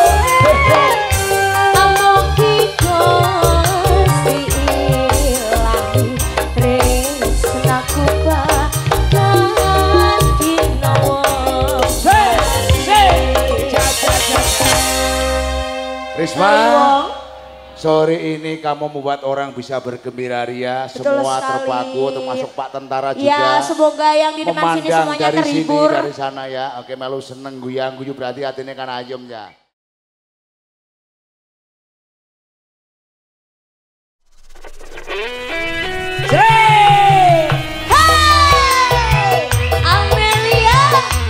amoki Gusti ilahi tresnaku bagan dinawa. Risma, sore ini kamu membuat orang bisa bergembira ria, Betul semua sekali. terpaku, termasuk Pak Tentara juga. Ya, semoga yang di depan sini memandang semuanya dari terhibur. sini, dari sana ya. Oke, melu seneng guyang guyu berarti hatinya kan ayem ya. Hey, Amelia,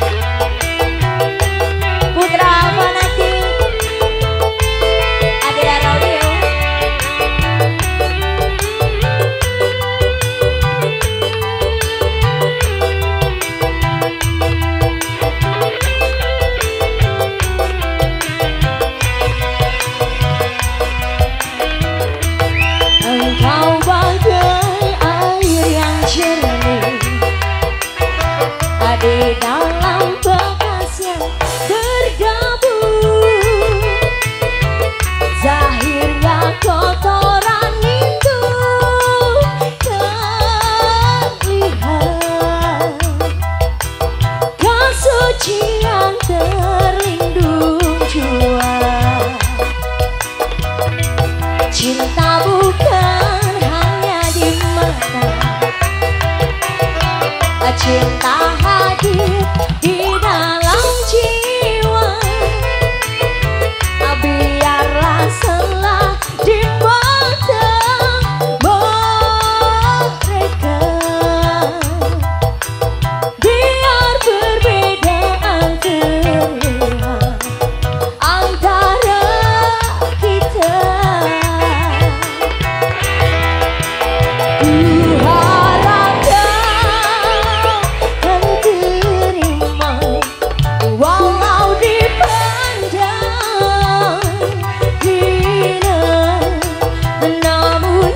Putra Fanati, Adela Raulio. Engkau bagai air yang jernih di dalam bekas yang berdebu. Zahirnya kotoran itu terlihat, kesucian terlindung jua. Cinta bukan hanya di mata, cinta hadir di dalam jiwa. Biarlah selah di mata mereka, biar perbedaan terlihat antara kita. Walau dipandang hina, namun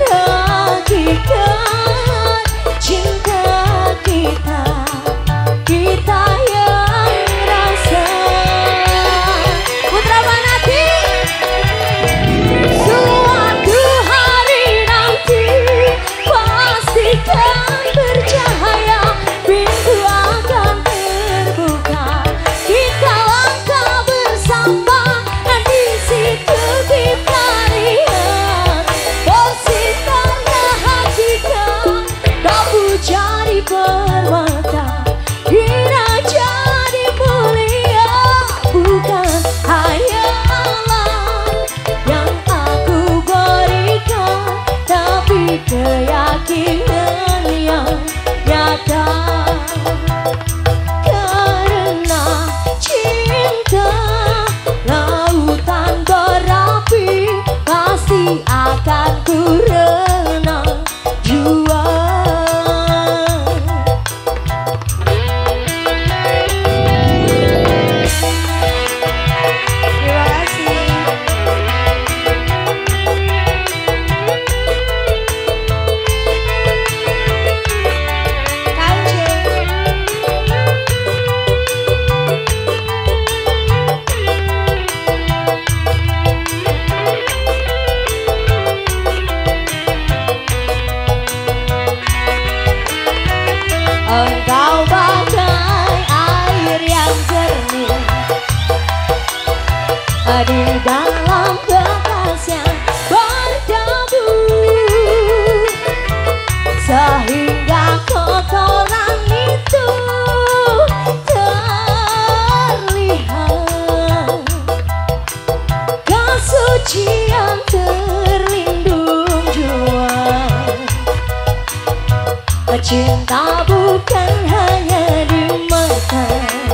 hakikat cinta kita, kita yang rasa. Putra Fanati, suatu hari nanti pastikan bercahaya, pintu akan terbuka. Kita langkah bersama, dan di situ kita lihat bersinar hakikat. Kamu jadi permata, kita jadi mulia, bukan hayalan yang aku berikan, tapi keyakinan yang nyata. Karena cinta lautan berapi, pasti akan ku renang jua. Terima kasih. Engkau bagai air yang jernih di dalam bekas yang berdebu, sehingga kotoran itu terlihat, kesucian terlindung jua. Cinta bukan hanya di mata,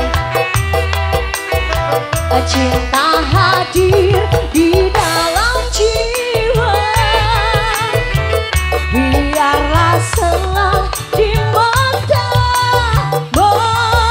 cinta hadir di dalam jiwa. Biarlah selah di mata mereka,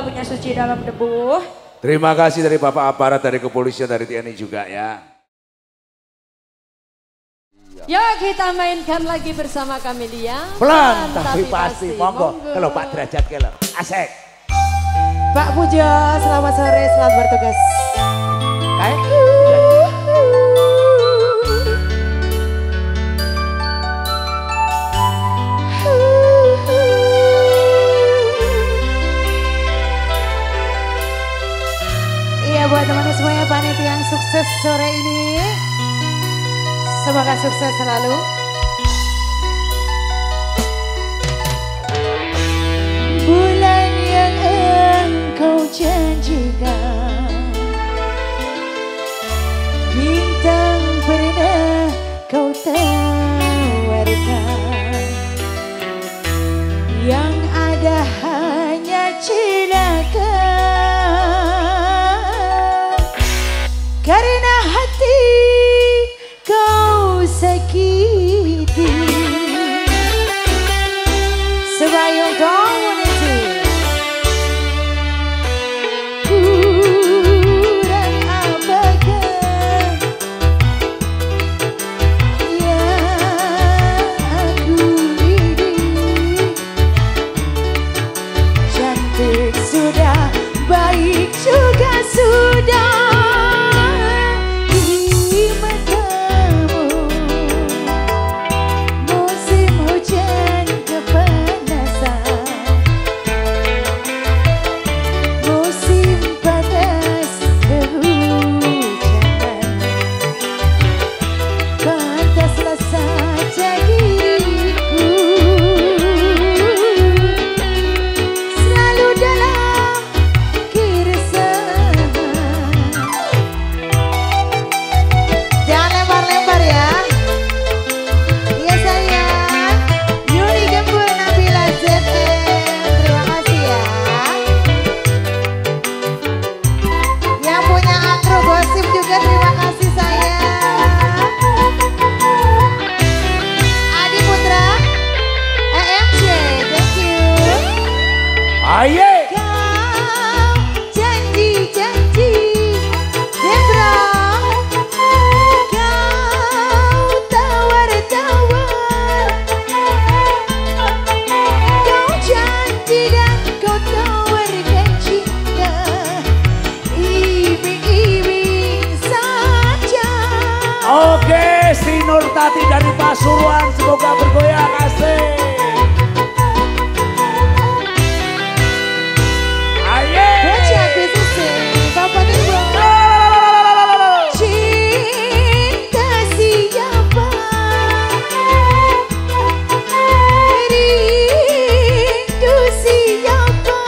punya suci dalam debu. Terima kasih dari Bapak aparat, dari kepolisian, dari T N I juga ya. Ya kita mainkan lagi bersama Camelia. Pelan tapi pasti, monggo. Kalau Pak Derajat kalau asik. Pak Pujo, selamat sore, selamat bertugas. Kayak Iya buat teman-teman semuanya, panitia yang sukses sore ini. Semoga sukses selalu. Bulan yang engkau janjikan, bintang pernah kau tawarkan, yang ada hanya celaka. Karena hati kau sakiti, sebayang community kurang apakah yang aku ini. Cantik sudah, baik juga sudah. Tati dari Pasuruan, semoga bergoyang asik. Aye. Bocah bisnisnya, Bapak Ibu. Cinta siapa? Rindu siapa?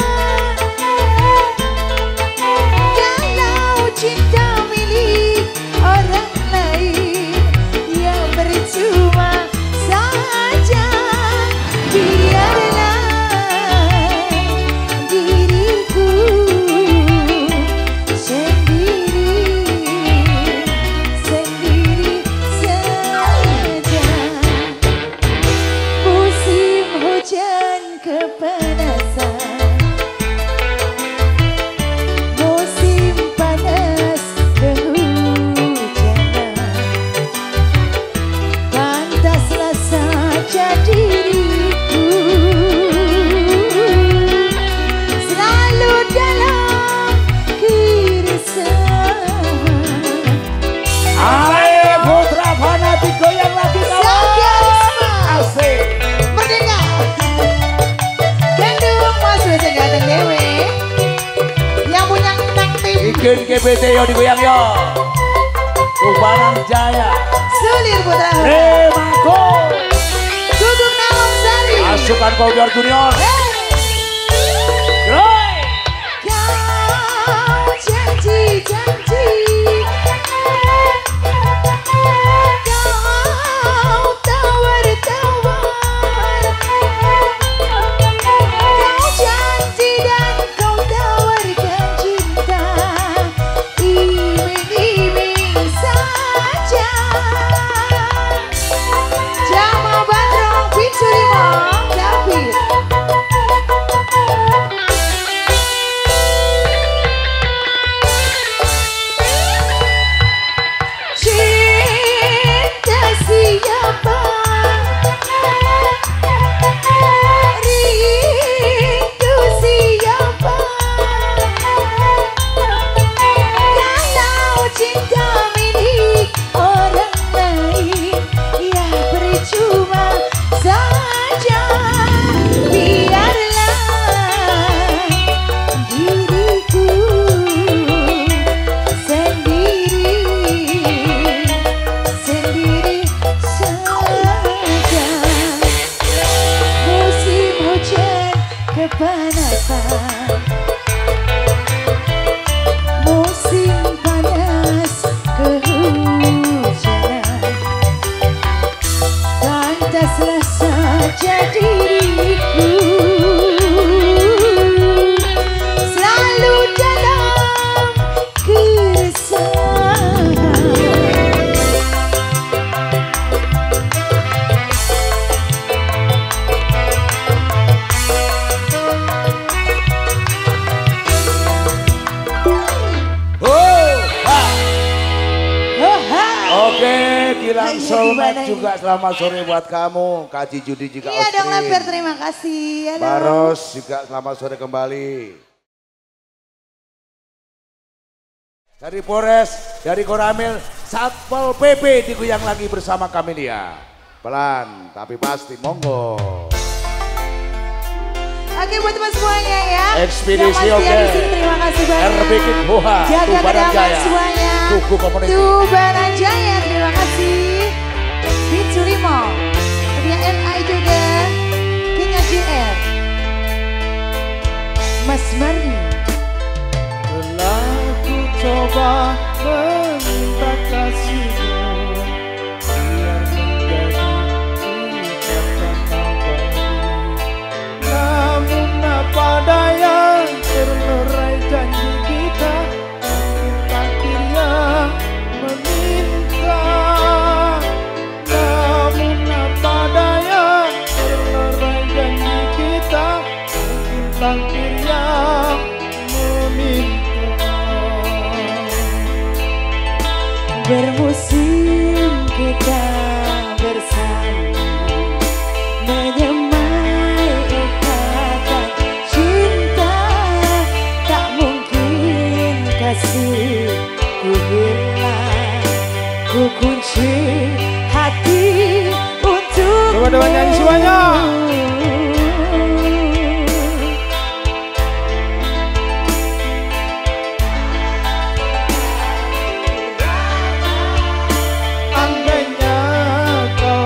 Kalau cinta milik orang lain, percuma saja, biarlah diriku sendiri, sendiri saja. Musim hujan kepanasan, musim panas kehujanan, pantaslah saja diriku selalu dalam keresahan. Ayo putra fanatik goyang lagi kawan. Asik. Merdeka. Gendung mas wes ganteng dewe. Yang punya nang tim. Bikin G B T yo digoyang yo. Tubaran Jaya. Sulir putra. Remako. Duduk Nawang Sari. Pasukan Bogor Junior. Roy. Kau janji-janji, kau tawar-tawar, kau janji dan kau tawarkan cinta, iming-iming saja. Jama Bandrong Pintu Lima David. kepanasan, musim panas kehujanan, pantaslah saja diriku selalu dalam keresahan. Gilang Soulmate juga selamat sore buat kamu. Kaji Judi juga Iya dong Austrin. Lemper, terima kasih. Halo. Baros juga selamat sore kembali. Dari Polres, dari Koramil, Satpol P P digoyang lagi bersama Camelia. Pelan tapi pasti, monggo. Oke buat teman semuanya ya. Ekspedisi Yang oke. masih ada di sini, terima kasih banyak. R B K Boha, Jaga Tubaran kedaman Jaya, semuanya. Tugu Community. Tubaran Jaya, terima kasih. Pintu Limo, punya N I juga. King J R. Mas Marni. Telah ku coba meminta kasihmu biar menjadi ikatan abadi. Namun apa daya terlerai janji kita, mungkin takdir yang meminta. Namun apa daya terlerai janji kita, mungkin takdir yang meminta. Bermusim kita bersama, menyemai ikatan cinta. Tak mungkin kasih ku hilang, ku kunci hati untuk Coba-coba nyanyi semuanya. Andainya kau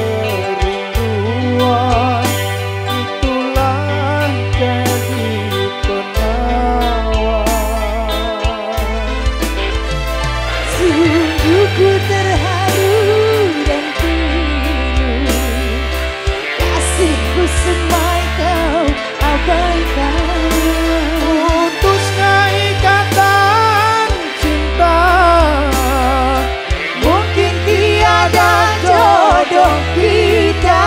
kerinduan, itulah jadi penawar. Sungguh ku terharu dan pilu, kasihku semai kau abaikan. Putusnya ikatan cinta, Mungkin tiada jodoh kita.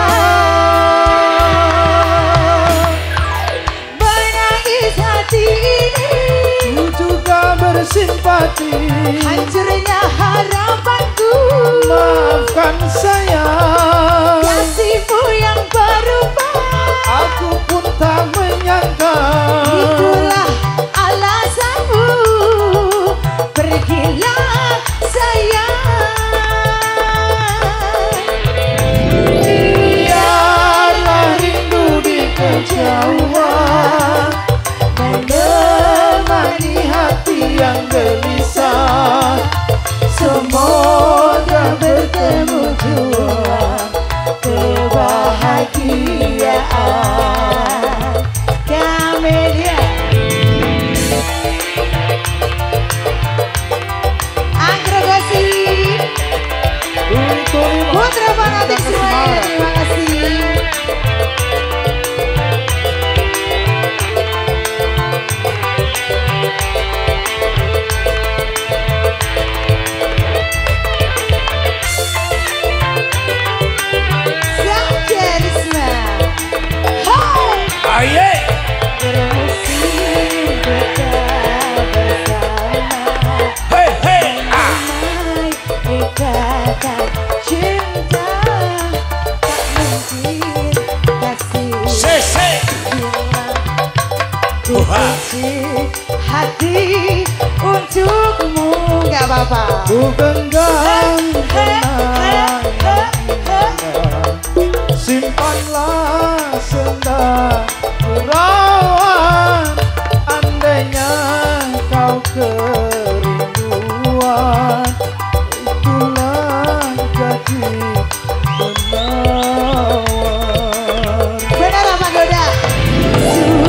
Menangis hati ini, ku juga bersimpati. hancurnya harapanku. Maafkan saya, Kasihmu yang berubah, aku pun tak menyangka. itulah alasanmu. Pergilah sayang. Biarlah rindu di kejauhan menemani hati yang gelisah. Semoga bertemu jua kebahagiaan. Camelia. Agregasi Putra Fanatik semuanya, terima kasih. Sanjerisma. Hai. Aye. Bermusim kita bersama, Hei hei ah. menyemai ikatan cinta. Tak mungkin kasih Se se. hilang, ku Boha. kunci hati untukmu. Gak apa-apa. Ku genggam kenangan indah, simpanlah senda perawan. Andainya kau kerinduan, itulah jadi penawar. Benar apa Goda?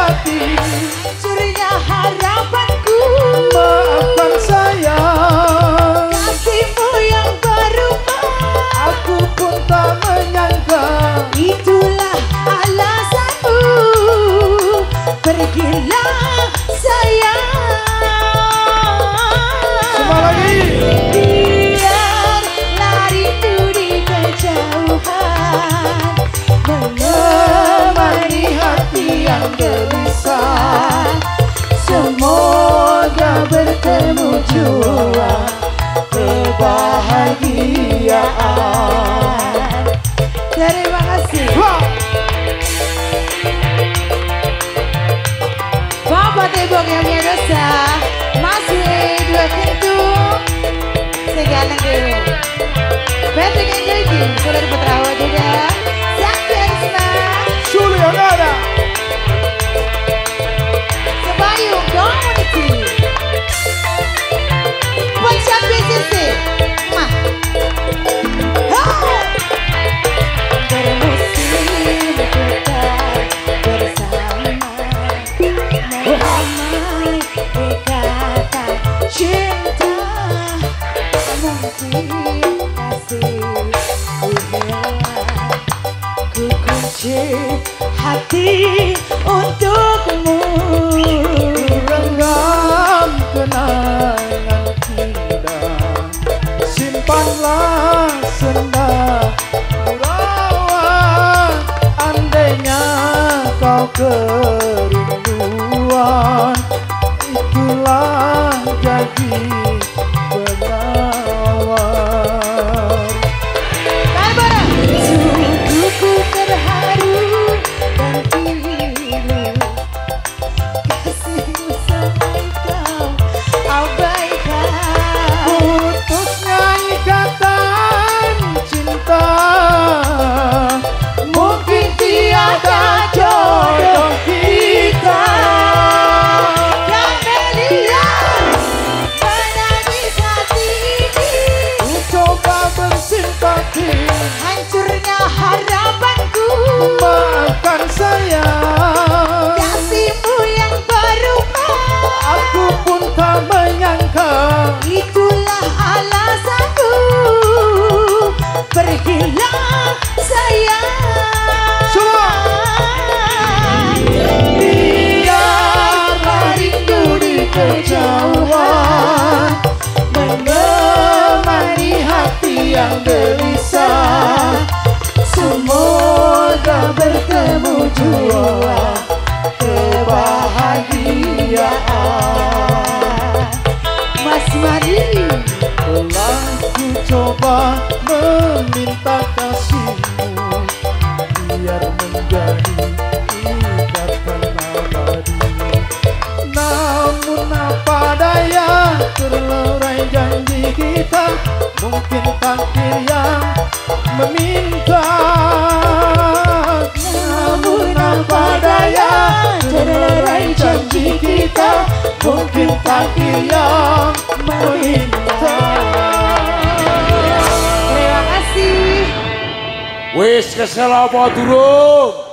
hati, hancurnya harapanku. maafkan saya. Kasihmu yang berubah, Aku pun tak menyangka. itulah alasanmu. Pergilah sayang. Semua lagi. Biarlah rindu di kejauhan menemani hati yang gelisah. Semoga bertemu jua kebahagiaan. Terima kasih. Wah. Bapak Tebong yang punya dosa, masih dua pintu, segala dewe. Patrick Angel King, Saudara Putrawa juga, Sakti Arisma, Suli Ogada. Sebayung Community, Puncak B C C, Mah. Hai! Bermusim kita bersama, meramai ikatan cinta. Mungkin kasih hilang, ku kunci hati untukmu. Genggam kenangan indah, simpanlah senda merawat. Andainya kau kerinduan, itulah jadi penawar. Barbara, sungguhku terharu dan pilu. Kasihmu sampai kau abaikan. Putusnya ikatan cinta, mungkin tiada jodoh kita. Kamelia menangis hati ini, Ku coba bersimpati, hancurnya harapanku. maafkan saya. Kasihmu yang berubah, Aku pun tak menyangka. itulah alasanku. Pergilah sayang. Semua. Biarlah rindu di kejauhan Menemani hati yang gelisah. Semoga bertemu jua kebahagiaan. Mas Mari, Telah ku coba meminta kasihmu, biar menjadi ikatan abadi. Namun apa daya, terlerai janji kita. Mungkin takdir yang meminta. Namun apa daya, terlerai janji kita. Mungkin takdir yang meminta. terima kasih. Wis kesel apa durung?